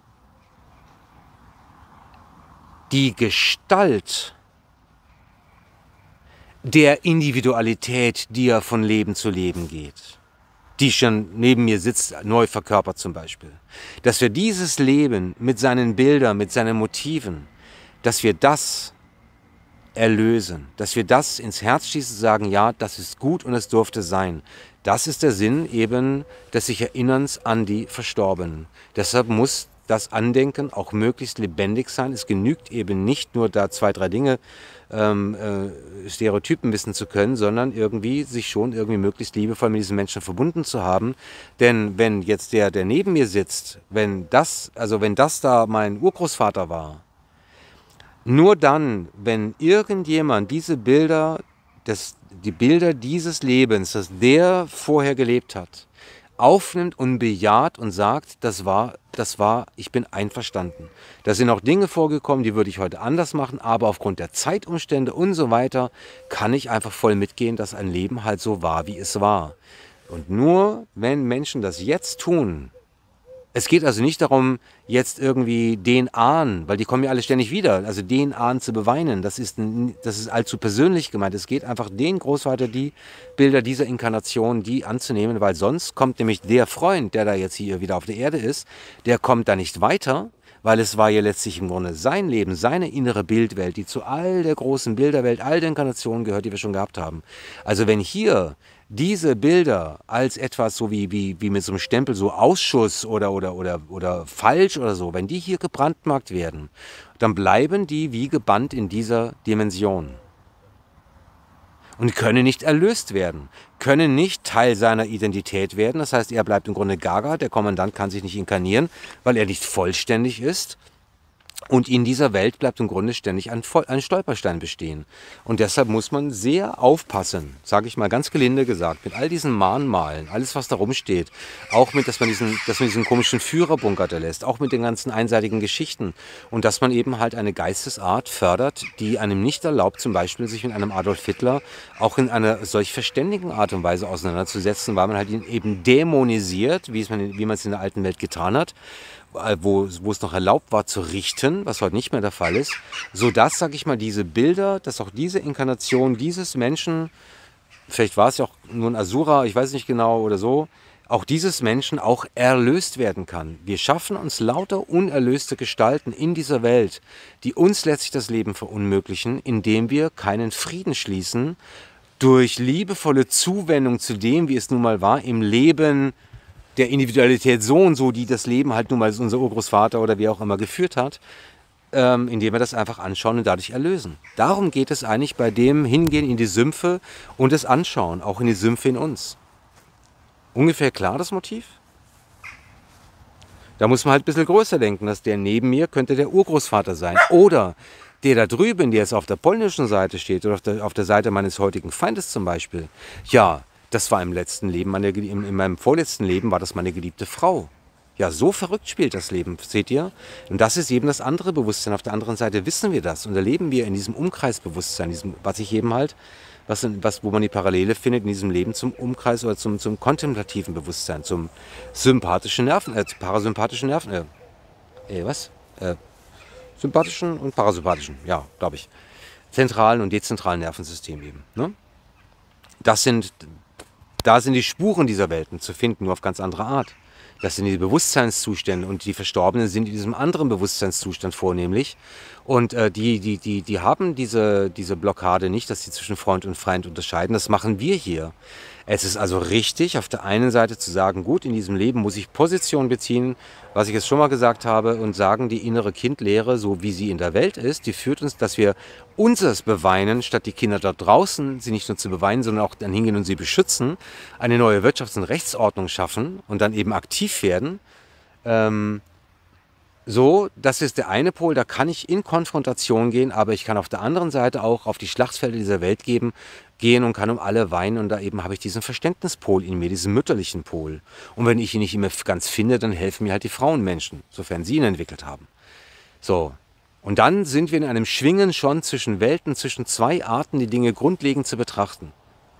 die Gestalt der Individualität, die ja von Leben zu Leben geht, die schon neben mir sitzt, neu verkörpert zum Beispiel. Dass wir dieses Leben mit seinen Bildern, mit seinen Motiven, dass wir das erlösen, dass wir das ins Herz schließen und sagen, ja, das ist gut und es durfte sein. Das ist der Sinn eben des sich Erinnerns an die Verstorbenen. Deshalb muss das Andenken auch möglichst lebendig sein. Es genügt eben nicht nur da zwei, drei Dinge, ähm, äh, Stereotypen wissen zu können, sondern irgendwie sich schon irgendwie möglichst liebevoll mit diesen Menschen verbunden zu haben. Denn wenn jetzt der, der neben mir sitzt, wenn das, also wenn das da mein Urgroßvater war, nur dann, wenn irgendjemand diese Bilder, das, die Bilder dieses Lebens, das der vorher gelebt hat, aufnimmt und bejaht und sagt, das war, das war, ich bin einverstanden. Da sind auch Dinge vorgekommen, die würde ich heute anders machen, aber aufgrund der Zeitumstände und so weiter kann ich einfach voll mitgehen, dass ein Leben halt so war, wie es war. Und nur wenn Menschen das jetzt tun, es geht also nicht darum, jetzt irgendwie den Ahnen, weil die kommen ja alle ständig wieder, also den Ahnen zu beweinen, das ist, das ist allzu persönlich gemeint. Es geht einfach den Großvater, die Bilder dieser Inkarnation, die anzunehmen, weil sonst kommt nämlich der Freund, der da jetzt hier wieder auf der Erde ist, der kommt da nicht weiter, weil es war ja letztlich im Grunde sein Leben, seine innere Bildwelt, die zu all der großen Bilderwelt, all den Inkarnationen gehört, die wir schon gehabt haben. Also wenn hier diese Bilder als etwas so wie, wie, wie mit so einem Stempel, so Ausschuss oder, oder, oder, oder falsch oder so, wenn die hier gebrandmarkt werden, dann bleiben die wie gebannt in dieser Dimension. Und können nicht erlöst werden, können nicht Teil seiner Identität werden. Das heißt, er bleibt im Grunde gaga, der Kommandant kann sich nicht inkarnieren, weil er nicht vollständig ist. Und in dieser Welt bleibt im Grunde ständig ein, ein Stolperstein bestehen. Und deshalb muss man sehr aufpassen, sage ich mal ganz gelinde gesagt, mit all diesen Mahnmalen, alles was da rumsteht, auch mit, dass man diesen, dass man diesen komischen Führerbunker da lässt, auch mit den ganzen einseitigen Geschichten und dass man eben halt eine Geistesart fördert, die einem nicht erlaubt, zum Beispiel sich mit einem Adolf Hitler auch in einer solch verständigen Art und Weise auseinanderzusetzen, weil man halt ihn eben dämonisiert, wie es man, wie man es in der alten Welt getan hat, Wo, wo es noch erlaubt war zu richten, was heute nicht mehr der Fall ist, sodass, sage ich mal, diese Bilder, dass auch diese Inkarnation dieses Menschen, vielleicht war es ja auch nur ein Asura, ich weiß nicht genau oder so, auch dieses Menschen auch erlöst werden kann. Wir schaffen uns lauter unerlöste Gestalten in dieser Welt, die uns letztlich das Leben verunmöglichen, indem wir keinen Frieden schließen, durch liebevolle Zuwendung zu dem, wie es nun mal war, im Leben der Individualität so und so, die das Leben halt nun mal unser Urgroßvater oder wie auch immer geführt hat, ähm, indem wir das einfach anschauen und dadurch erlösen. Darum geht es eigentlich bei dem Hingehen in die Sümpfe und das Anschauen, auch in die Sümpfe in uns. Ungefähr klar das Motiv? Da muss man halt ein bisschen größer denken, dass der neben mir könnte der Urgroßvater sein. Oder der da drüben, der jetzt auf der polnischen Seite steht oder auf der, auf der Seite meines heutigen Feindes zum Beispiel, ja, das war im letzten Leben, meine, in, in meinem vorletzten Leben war das meine geliebte Frau. Ja, so verrückt spielt das Leben, seht ihr? Und das ist eben das andere Bewusstsein. Auf der anderen Seite wissen wir das und erleben wir in diesem Umkreisbewusstsein, diesem, was ich eben halt, was, was, wo man die Parallele findet in diesem Leben zum Umkreis oder zum, zum kontemplativen Bewusstsein, zum sympathischen Nerven, äh, parasympathischen Nerven, äh, äh was? Äh, sympathischen und parasympathischen, ja, glaube ich. Zentralen und dezentralen Nervensystem eben. Ne? Das sind Da sind die Spuren dieser Welten zu finden, nur auf ganz andere Art. Das sind die Bewusstseinszustände und die Verstorbenen sind in diesem anderen Bewusstseinszustand vornehmlich. Und äh, die, die, die, die haben diese, diese Blockade nicht, dass sie zwischen Freund und Feind unterscheiden. Das machen wir hier. Es ist also richtig, auf der einen Seite zu sagen, gut, in diesem Leben muss ich Position beziehen, was ich jetzt schon mal gesagt habe, und sagen, die innere Kindlehre, so wie sie in der Welt ist, die führt uns, dass wir unseres beweinen, statt die Kinder dort draußen, sie nicht nur zu beweinen, sondern auch dann hingehen und sie beschützen, eine neue Wirtschafts- und Rechtsordnung schaffen und dann eben aktiv werden. Ähm, So, das ist der eine Pol, da kann ich in Konfrontation gehen, aber ich kann auf der anderen Seite auch auf die Schlachtfelder dieser Welt geben, gehen und kann um alle weinen und da eben habe ich diesen Verständnispol in mir, diesen mütterlichen Pol. Und wenn ich ihn nicht immer ganz finde, dann helfen mir halt die Frauenmenschen, sofern sie ihn entwickelt haben. So, und dann sind wir in einem Schwingen schon zwischen Welten, zwischen zwei Arten, die Dinge grundlegend zu betrachten.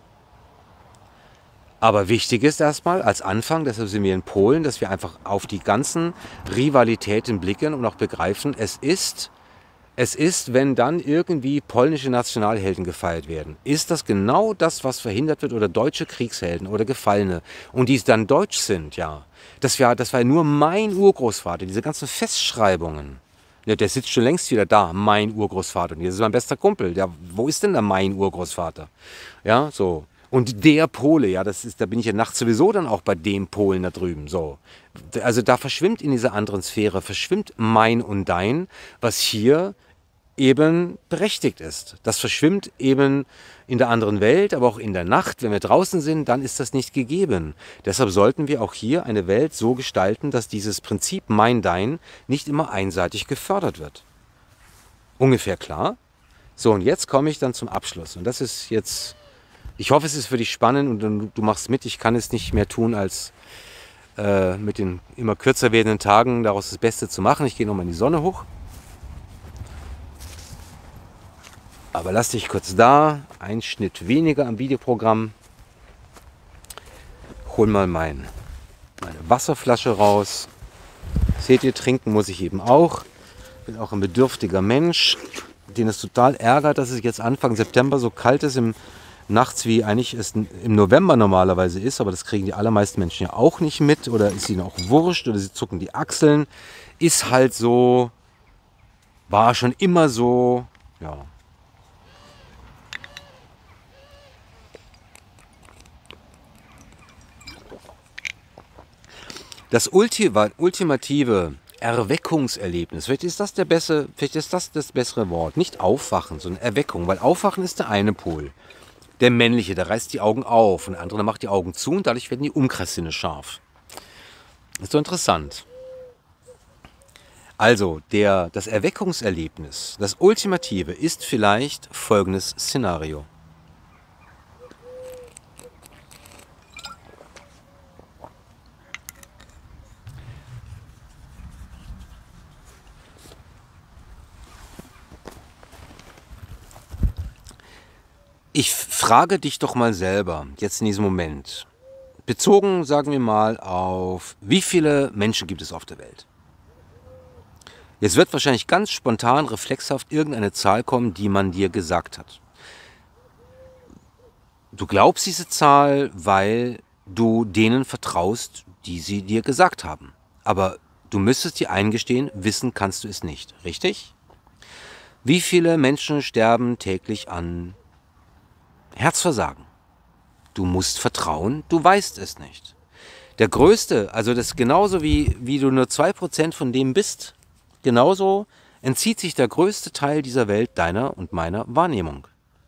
Aber wichtig ist erstmal als Anfang, deshalb sind wir in Polen, dass wir einfach auf die ganzen Rivalitäten blicken und auch begreifen, es ist, Es ist, wenn dann irgendwie polnische Nationalhelden gefeiert werden, ist das genau das, was verhindert wird, oder deutsche Kriegshelden oder Gefallene, und die dann deutsch sind, ja. Das war, das war nur mein Urgroßvater, diese ganzen Festschreibungen. Ja, der sitzt schon längst wieder da, mein Urgroßvater. Und das ist mein bester Kumpel. Ja, wo ist denn da mein Urgroßvater? Ja, so. Und der Pole, ja, das ist, da bin ich ja nachts sowieso dann auch bei dem Polen da drüben. So. Also da verschwimmt in dieser anderen Sphäre, verschwimmt mein und dein, was hier eben berechtigt ist. Das verschwimmt eben in der anderen Welt, aber auch in der Nacht. Wenn wir draußen sind, dann ist das nicht gegeben. Deshalb sollten wir auch hier eine Welt so gestalten, dass dieses Prinzip Mein-Dein nicht immer einseitig gefördert wird. Ungefähr klar? So, und jetzt komme ich dann zum Abschluss. Und das ist jetzt, ich hoffe, es ist für dich spannend und du, du machst mit. Ich kann es nicht mehr tun, als äh, mit den immer kürzer werdenden Tagen daraus das Beste zu machen. Ich gehe nochmal in die Sonne hoch. Aber lass dich kurz da, ein Schnitt weniger am Videoprogramm. Hol mal mein, meine Wasserflasche raus. Seht ihr, trinken muss ich eben auch. Bin auch ein bedürftiger Mensch, den es total ärgert, dass es jetzt Anfang September so kalt ist im nachts, wie eigentlich es im November normalerweise ist. Aber das kriegen die allermeisten Menschen ja auch nicht mit. Oder ist ihnen auch wurscht oder sie zucken die Achseln. Ist halt so, war schon immer so, ja. Das ultimative Erweckungserlebnis, vielleicht ist das der bessere, vielleicht ist das das bessere Wort, nicht Aufwachen, sondern Erweckung, weil Aufwachen ist der eine Pol, der männliche, der reißt die Augen auf und der andere macht die Augen zu und dadurch werden die Umkreissinne scharf. Das ist so interessant. Also, der, das Erweckungserlebnis, das Ultimative ist vielleicht folgendes Szenario. Ich frage dich doch mal selber, jetzt in diesem Moment, bezogen, sagen wir mal, auf wie viele Menschen gibt es auf der Welt? Jetzt wird wahrscheinlich ganz spontan, reflexhaft irgendeine Zahl kommen, die man dir gesagt hat. Du glaubst diese Zahl, weil du denen vertraust, die sie dir gesagt haben. Aber du müsstest dir eingestehen, wissen kannst du es nicht, richtig? Wie viele Menschen sterben täglich an Herzversagen? Du musst vertrauen, du weißt es nicht. Der größte, also das genauso wie, wie du nur zwei Prozent von dem bist, genauso entzieht sich der größte Teil dieser Welt deiner und meiner Wahrnehmung.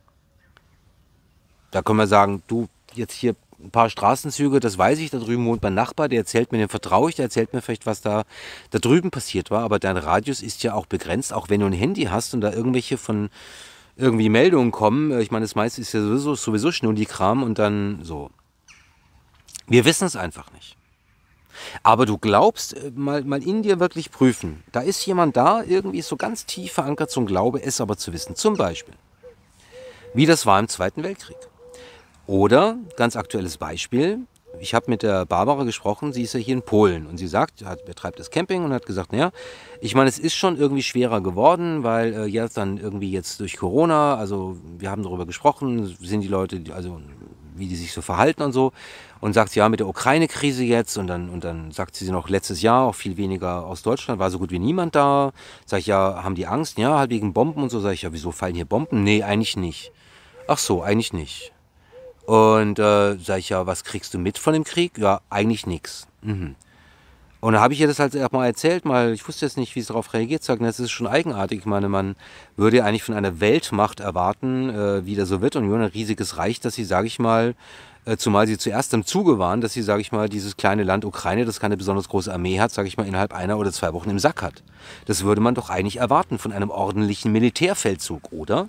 Da können wir sagen, du, jetzt hier ein paar Straßenzüge, das weiß ich, da drüben wohnt mein Nachbar, der erzählt mir, dem vertraue ich, der erzählt mir vielleicht, was da, da drüben passiert war, aber dein Radius ist ja auch begrenzt, auch wenn du ein Handy hast und da irgendwelche von irgendwie Meldungen kommen. Ich meine, das meiste ist ja sowieso, sowieso Schnulli-Kram und dann so. Wir wissen es einfach nicht. Aber du glaubst, mal, mal in dir wirklich prüfen. Da ist jemand da, irgendwie ist so ganz tief verankert zum Glaube, es aber zu wissen. Zum Beispiel, wie das war im Zweiten Weltkrieg. Oder, ganz aktuelles Beispiel, ich habe mit der Barbara gesprochen, sie ist ja hier in Polen und sie sagt, hat, betreibt das Camping und hat gesagt, naja, ich meine, es ist schon irgendwie schwerer geworden, weil äh, jetzt dann irgendwie jetzt durch Corona, also wir haben darüber gesprochen, sind die Leute, also wie die sich so verhalten und so, und sagt, ja, mit der Ukraine-Krise jetzt und dann, und dann sagt sie noch, letztes Jahr auch viel weniger aus Deutschland, war so gut wie niemand da. Sag ich, ja, haben die Angst? Ja, halt wegen Bomben und so. Sag ich, ja, wieso fallen hier Bomben? Nee, eigentlich nicht. Ach so, eigentlich nicht. Und äh, sag ich, ja, was kriegst du mit von dem Krieg? Ja, eigentlich nichts. Mhm. Und dann habe ich ihr das halt auch mal erzählt, mal, ich wusste jetzt nicht, wie sie darauf reagiert, sagen, das ist schon eigenartig. Ich meine, man würde ja eigentlich von einer Weltmacht erwarten, äh, wie der Sowjetunion, ein riesiges Reich, dass sie, sage ich mal, äh, zumal sie zuerst im Zuge waren, dass sie, sage ich mal, dieses kleine Land Ukraine, das keine besonders große Armee hat, sage ich mal, innerhalb einer oder zwei Wochen im Sack hat. Das würde man doch eigentlich erwarten von einem ordentlichen Militärfeldzug, oder?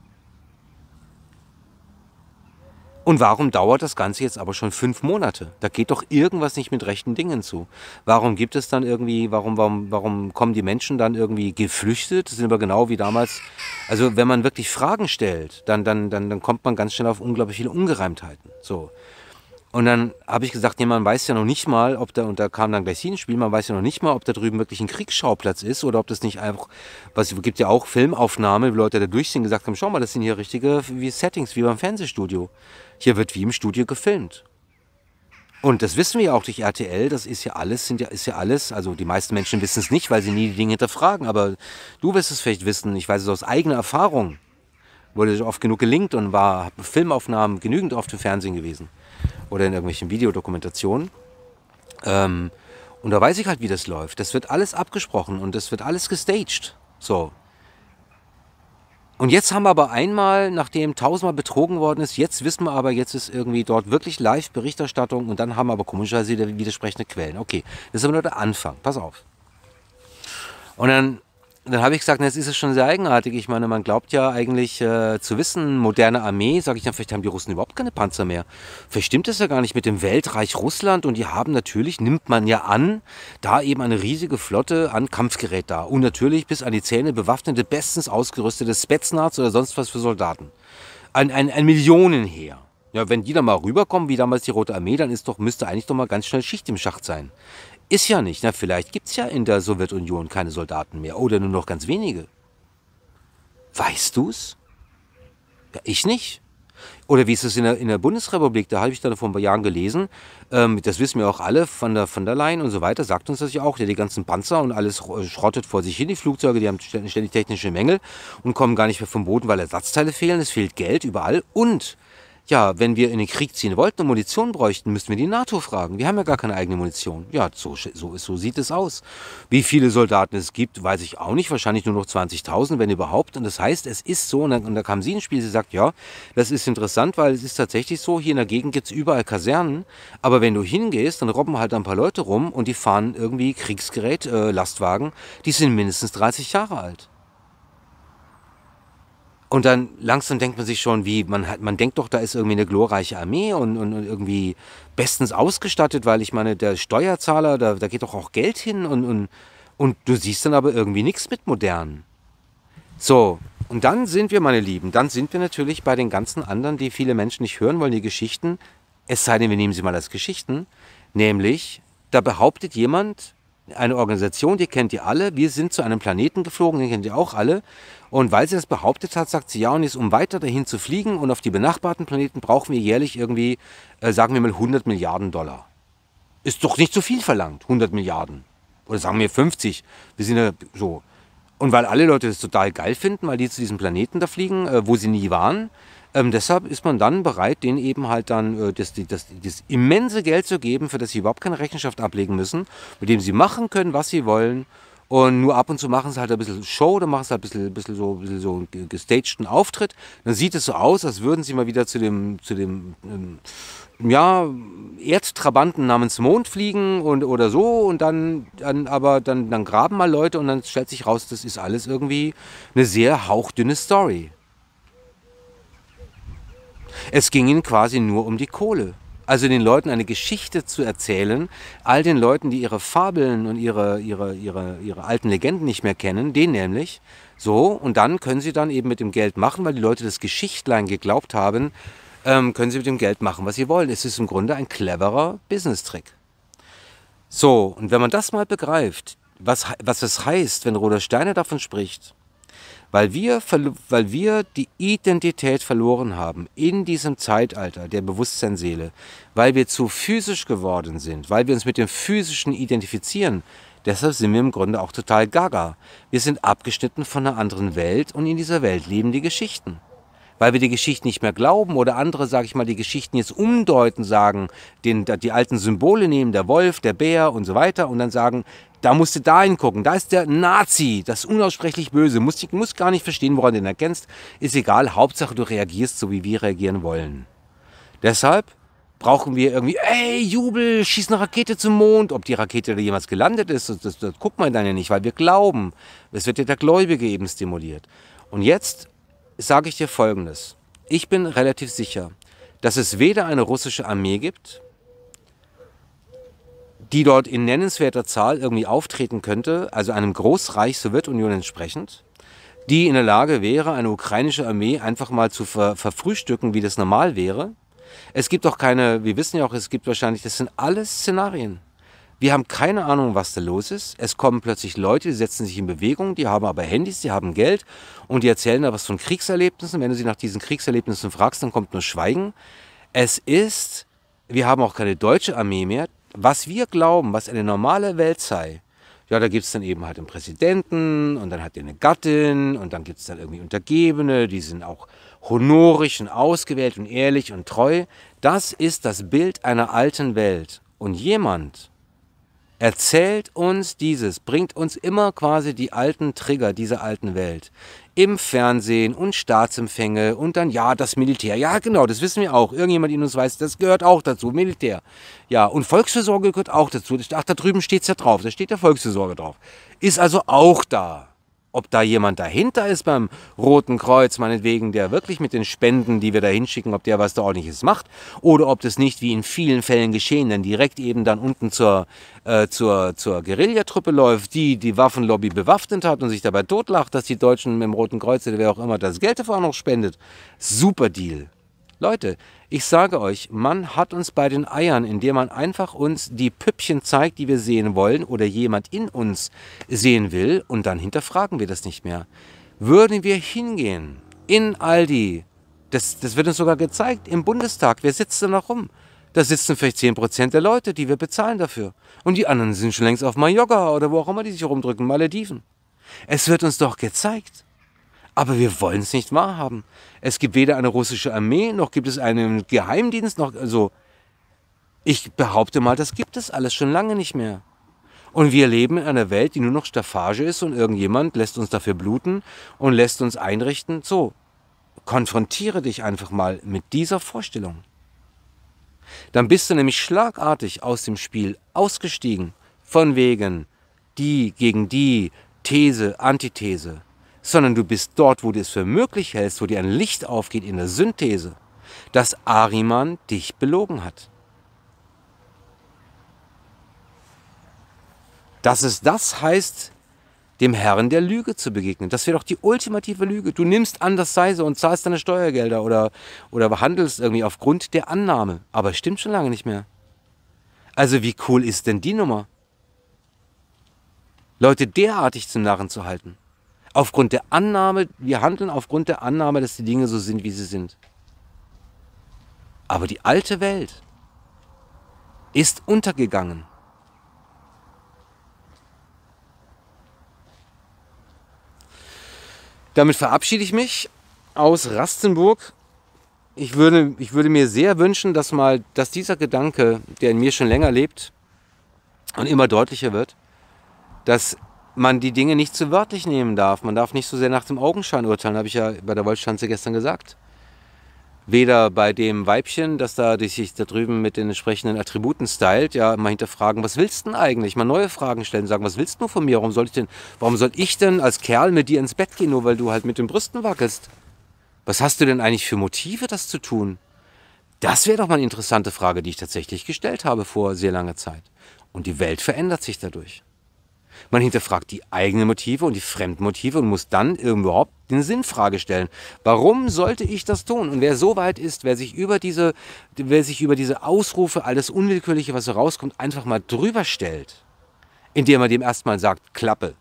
Und warum dauert das Ganze jetzt aber schon fünf Monate? Da geht doch irgendwas nicht mit rechten Dingen zu. Warum gibt es dann irgendwie, warum, warum, warum kommen die Menschen dann irgendwie geflüchtet? Das sind aber genau wie damals. Also wenn man wirklich Fragen stellt, dann, dann, dann, dann kommt man ganz schnell auf unglaublich viele Ungereimtheiten. So. Und dann habe ich gesagt, nee, man weiß ja noch nicht mal, ob da, und da kam dann gleich sie ins Spiel, man weiß ja noch nicht mal, ob da drüben wirklich ein Kriegsschauplatz ist oder ob das nicht einfach, was es gibt ja auch Filmaufnahmen, wo Leute da durchsehen gesagt haben, schau mal, das sind hier richtige wie Settings, wie beim Fernsehstudio. Hier wird wie im Studio gefilmt. Und das wissen wir ja auch durch R T L, das ist ja alles, sind ja, ist ja alles, also die meisten Menschen wissen es nicht, weil sie nie die Dinge hinterfragen, aber du wirst es vielleicht wissen, ich weiß es aus eigener Erfahrung, wurde oft genug gelinkt und war Filmaufnahmen genügend oft im Fernsehen gewesen oder in irgendwelchen Videodokumentationen. Ähm, und da weiß ich halt, wie das läuft. Das wird alles abgesprochen und das wird alles gestaged. So. Und jetzt haben wir aber einmal, nachdem tausendmal betrogen worden ist, jetzt wissen wir aber, jetzt ist irgendwie dort wirklich Live-Berichterstattung und dann haben wir aber komischerweise wieder widersprechende Quellen. Okay, das ist aber nur der Anfang. Pass auf. Und dann, dann habe ich gesagt, na, jetzt ist es schon sehr eigenartig. Ich meine, man glaubt ja eigentlich äh, zu wissen, moderne Armee, sage ich dann, vielleicht haben die Russen überhaupt keine Panzer mehr. Vielleicht stimmt es ja gar nicht mit dem Weltreich Russland und die haben natürlich, nimmt man ja an, da eben eine riesige Flotte an Kampfgerät da. Und natürlich bis an die Zähne bewaffnete, bestens ausgerüstete Spetsnaz oder sonst was für Soldaten. Ein, ein, ein Millionenheer. Ja, wenn die da mal rüberkommen, wie damals die Rote Armee, dann ist doch, müsste eigentlich doch mal ganz schnell Schicht im Schacht sein. Ist ja nicht. Na, vielleicht gibt es ja in der Sowjetunion keine Soldaten mehr oder nur noch ganz wenige. Weißt du's? Ja, ich nicht. Oder wie ist es in der, in der Bundesrepublik? Da habe ich dann vor ein paar Jahren gelesen. Ähm, das wissen wir auch alle von der, von der Leyen und so weiter. Sagt uns das ja auch. Ja, die ganzen Panzer und alles schrottet vor sich hin. Die Flugzeuge, die haben ständig technische Mängel und kommen gar nicht mehr vom Boden, weil Ersatzteile fehlen. Es fehlt Geld überall. Und ja, wenn wir in den Krieg ziehen wollten und Munition bräuchten, müssten wir die NATO fragen. Wir haben ja gar keine eigene Munition. Ja, so, so, so sieht es aus. Wie viele Soldaten es gibt, weiß ich auch nicht. Wahrscheinlich nur noch zwanzigtausend, wenn überhaupt. Und das heißt, es ist so, und, dann, und da kam sie ins Spiel, sie sagt, ja, das ist interessant, weil es ist tatsächlich so, hier in der Gegend gibt es überall Kasernen. Aber wenn du hingehst, dann robben halt ein paar Leute rum und die fahren irgendwie Kriegsgerät, äh, Lastwagen, die sind mindestens dreißig Jahre alt. Und dann langsam denkt man sich schon, wie, man hat, man denkt doch, da ist irgendwie eine glorreiche Armee und, und, und irgendwie bestens ausgestattet, weil ich meine, der Steuerzahler, da, da geht doch auch Geld hin und, und, und du siehst dann aber irgendwie nichts mit modern. So, und dann sind wir, meine Lieben, dann sind wir natürlich bei den ganzen anderen, die viele Menschen nicht hören wollen, die Geschichten, es sei denn, wir nehmen sie mal als Geschichten, nämlich, da behauptet jemand, eine Organisation, die kennt ihr alle, wir sind zu einem Planeten geflogen, den kennt ihr auch alle, und weil sie das behauptet hat, sagt sie, ja, und jetzt, um weiter dahin zu fliegen und auf die benachbarten Planeten brauchen wir jährlich irgendwie, äh, sagen wir mal, hundert Milliarden Dollar. Ist doch nicht zu viel verlangt, hundert Milliarden. Oder sagen wir fünfzig. Wir sind ja so. Und weil alle Leute das total geil finden, weil die zu diesem Planeten da fliegen, äh, wo sie nie waren, ähm, deshalb ist man dann bereit, denen eben halt dann äh, das, das, das immense Geld zu geben, für das sie überhaupt keine Rechenschaft ablegen müssen, mit dem sie machen können, was sie wollen. Und nur ab und zu machen sie halt ein bisschen Show, dann machen sie halt ein bisschen, bisschen so, ein bisschen so einen gestagten Auftritt. Dann sieht es so aus, als würden sie mal wieder zu dem, zu dem ähm, ja, Erdtrabanten namens Mond fliegen und, oder so. Und dann, dann aber dann, dann graben mal Leute und dann stellt sich raus, das ist alles irgendwie eine sehr hauchdünne Story. Es ging ihnen quasi nur um die Kohle. Also den Leuten eine Geschichte zu erzählen, all den Leuten, die ihre Fabeln und ihre, ihre, ihre, ihre alten Legenden nicht mehr kennen, denen nämlich, so, und dann können sie dann eben mit dem Geld machen, weil die Leute das Geschichtlein geglaubt haben, ähm, können sie mit dem Geld machen, was sie wollen. Es ist im Grunde ein cleverer Business-Trick. So, und wenn man das mal begreift, was, was es heißt, wenn Rudolf Steiner davon spricht, weil wir, weil wir die Identität verloren haben in diesem Zeitalter der Bewusstseinsseele, weil wir zu physisch geworden sind, weil wir uns mit dem Physischen identifizieren, deshalb sind wir im Grunde auch total gaga. Wir sind abgeschnitten von einer anderen Welt und in dieser Welt leben die Geschichten. Weil wir die Geschichten nicht mehr glauben oder andere, sage ich mal, die Geschichten jetzt umdeuten, sagen, den, die alten Symbole nehmen, der Wolf, der Bär und so weiter und dann sagen, da musst du da hingucken, da ist der Nazi, das unaussprechlich Böse, musst, musst gar nicht verstehen, woran du den erkennst, ist egal, Hauptsache du reagierst so, wie wir reagieren wollen. Deshalb brauchen wir irgendwie, ey, Jubel, schieß eine Rakete zum Mond, ob die Rakete da jemals gelandet ist, das, das, das guckt man dann ja nicht, weil wir glauben, es wird ja der Gläubige eben stimuliert. Und jetzt sage ich dir Folgendes, ich bin relativ sicher, dass es weder eine russische Armee gibt, die dort in nennenswerter Zahl irgendwie auftreten könnte, also einem Großreich Sowjetunion entsprechend, die in der Lage wäre, eine ukrainische Armee einfach mal zu ver verfrühstücken, wie das normal wäre, Es gibt auch keine, wir wissen ja auch, es gibt wahrscheinlich, das sind alles Szenarien. Wir haben keine Ahnung, was da los ist. Es kommen plötzlich Leute, die setzen sich in Bewegung, die haben aber Handys, die haben Geld und die erzählen da was von Kriegserlebnissen. Wenn du sie nach diesen Kriegserlebnissen fragst, dann kommt nur Schweigen. Es ist, wir haben auch keine deutsche Armee mehr. Was wir glauben, was eine normale Welt sei, ja, da gibt es dann eben halt einen Präsidenten und dann hat er eine Gattin und dann gibt es dann irgendwie Untergebene, die sind auch honorisch und ausgewählt und ehrlich und treu. Das ist das Bild einer alten Welt. Und jemand erzählt uns dieses, bringt uns immer quasi die alten Trigger dieser alten Welt. Im Fernsehen und Staatsempfänge und dann, ja, das Militär. Ja, genau, das wissen wir auch. Irgendjemand in uns weiß, das gehört auch dazu, Militär. Ja, und Volksfürsorge gehört auch dazu. Ach, da drüben steht es ja drauf, da steht ja Volksfürsorge drauf. Ist also auch da. Ob da jemand dahinter ist beim Roten Kreuz, meinetwegen, der wirklich mit den Spenden, die wir da hinschicken, ob der was da ordentliches macht, oder ob das nicht, wie in vielen Fällen geschehen, dann direkt eben dann unten zur, äh, zur, zur Guerillatruppe läuft, die die Waffenlobby bewaffnet hat und sich dabei totlacht, dass die Deutschen mit dem Roten Kreuz oder wer auch immer das Geld dafür auch noch spendet. Super Deal. Leute, ich sage euch, man hat uns bei den Eiern, indem man einfach uns die Püppchen zeigt, die wir sehen wollen oder jemand in uns sehen will und dann hinterfragen wir das nicht mehr. Würden wir hingehen in Aldi, das, das wird uns sogar gezeigt, im Bundestag, wer sitzt da noch rum? Da sitzen vielleicht zehn Prozent der Leute, die wir bezahlen dafür. Und die anderen sind schon längst auf Mallorca oder wo auch immer die sich rumdrücken, Malediven. Es wird uns doch gezeigt. Aber wir wollen es nicht wahrhaben. Es gibt weder eine russische Armee, noch gibt es einen Geheimdienst, noch, also ich behaupte mal, das gibt es alles schon lange nicht mehr. Und wir leben in einer Welt, die nur noch Staffage ist und irgendjemand lässt uns dafür bluten und lässt uns einrichten. So, konfrontiere dich einfach mal mit dieser Vorstellung. Dann bist du nämlich schlagartig aus dem Spiel ausgestiegen, von wegen die gegen die, These, Antithese. Sondern du bist dort, wo du es für möglich hältst, wo dir ein Licht aufgeht in der Synthese, dass Ahriman dich belogen hat. Dass es das heißt, dem Herrn der Lüge zu begegnen. Das wäre doch die ultimative Lüge. Du nimmst an, das sei so und zahlst deine Steuergelder oder, oder behandelst irgendwie aufgrund der Annahme. Aber es stimmt schon lange nicht mehr. Also wie cool ist denn die Nummer? Leute derartig zum Narren zu halten. Aufgrund der Annahme, wir handeln aufgrund der Annahme, dass die Dinge so sind, wie sie sind. Aber die alte Welt ist untergegangen. Damit verabschiede ich mich aus Rastenburg. Ich würde, ich würde mir sehr wünschen, dass mal, dass dieser Gedanke, der in mir schon länger lebt und immer deutlicher wird, dass man die Dinge nicht zu wörtlich nehmen darf. Man darf nicht so sehr nach dem Augenschein urteilen, habe ich ja bei der Wollschanze gestern gesagt. Weder bei dem Weibchen, das da sich da drüben mit den entsprechenden Attributen stylt, ja, mal hinterfragen, was willst du denn eigentlich? Mal neue Fragen stellen, sagen, was willst du von mir? Warum soll ich denn, warum soll ich denn als Kerl mit dir ins Bett gehen, nur weil du halt mit den Brüsten wackelst? Was hast du denn eigentlich für Motive, das zu tun? Das wäre doch mal eine interessante Frage, die ich tatsächlich gestellt habe vor sehr langer Zeit. Und die Welt verändert sich dadurch. Man hinterfragt die eigenen Motive und die Fremdmotive und muss dann überhaupt eine Sinnfrage stellen. Warum sollte ich das tun? Und wer so weit ist, wer sich über diese, wer sich über diese Ausrufe, alles Unwillkürliche, was so rauskommt, einfach mal drüber stellt, indem er dem erstmal sagt, Klappe,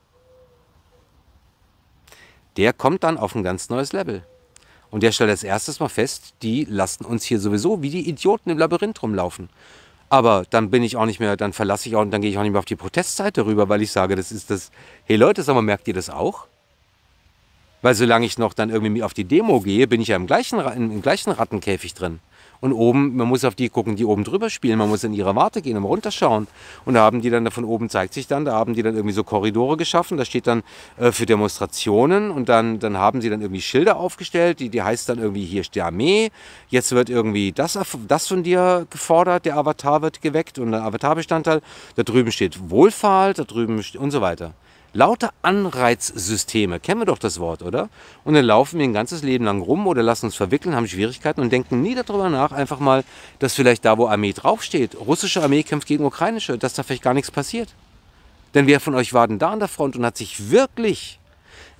der kommt dann auf ein ganz neues Level. Und der stellt als erstes mal fest, die lassen uns hier sowieso wie die Idioten im Labyrinth rumlaufen. Aber dann bin ich auch nicht mehr, dann verlasse ich auch und dann gehe ich auch nicht mehr auf die Protestseite rüber, weil ich sage, das ist das, hey Leute, sag mal, merkt ihr das auch? Weil solange ich noch dann irgendwie auf die Demo gehe, bin ich ja im gleichen, im gleichen Rattenkäfig drin. Und oben, man muss auf die gucken, die oben drüber spielen, man muss in ihre Warte gehen und runterschauen. Und da haben die dann, von oben zeigt sich dann, da haben die dann irgendwie so Korridore geschaffen, da steht dann äh, für Demonstrationen und dann, dann haben sie dann irgendwie Schilder aufgestellt, die, die heißt dann irgendwie, hier steht die Armee, jetzt wird irgendwie das, das von dir gefordert, der Avatar wird geweckt und ein Avatarbestandteil, da drüben steht Wohlfahrt, da drüben steht und so weiter. Lauter Anreizsysteme, kennen wir doch das Wort, oder? Und dann laufen wir ein ganzes Leben lang rum oder lassen uns verwickeln, haben Schwierigkeiten und denken nie darüber nach, einfach mal, dass vielleicht da, wo Armee draufsteht, russische Armee kämpft gegen ukrainische, dass da vielleicht gar nichts passiert. Denn wer von euch war denn da an der Front und hat sich wirklich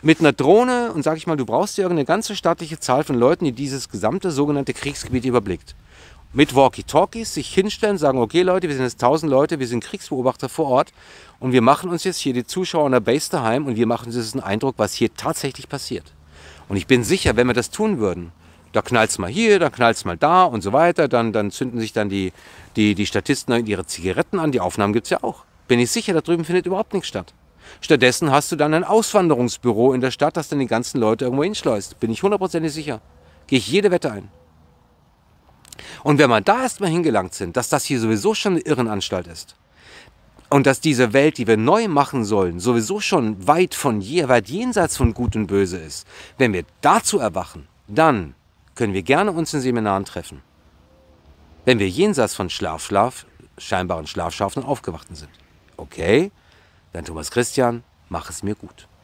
mit einer Drohne und sag ich mal, du brauchst ja irgendeine ganze staatliche Zahl von Leuten, die dieses gesamte sogenannte Kriegsgebiet überblickt. Mit Walkie-Talkies sich hinstellen, sagen, okay Leute, wir sind jetzt tausend Leute, wir sind Kriegsbeobachter vor Ort und wir machen uns jetzt hier die Zuschauer an der Base daheim und wir machen uns jetzt einen Eindruck, was hier tatsächlich passiert. Und ich bin sicher, wenn wir das tun würden, da knallt es mal hier, da knallt es mal da und so weiter, dann, dann zünden sich dann die, die, die Statisten ihre Zigaretten an, die Aufnahmen gibt es ja auch. Bin ich sicher, da drüben findet überhaupt nichts statt. Stattdessen hast du dann ein Auswanderungsbüro in der Stadt, das dann die ganzen Leute irgendwo hinschleust. Bin ich hundertprozentig sicher. Gehe ich jede Wette ein. Und wenn wir da erstmal hingelangt sind, dass das hier sowieso schon eine Irrenanstalt ist und dass diese Welt, die wir neu machen sollen, sowieso schon weit von je, weit jenseits von Gut und Böse ist, wenn wir dazu erwachen, dann können wir gerne uns in Seminaren treffen. Wenn wir jenseits von Schlaf, Schlaf, scheinbaren Schlafschafen und Aufgewachten sind. Okay, dann Thomas Christian, mach es mir gut.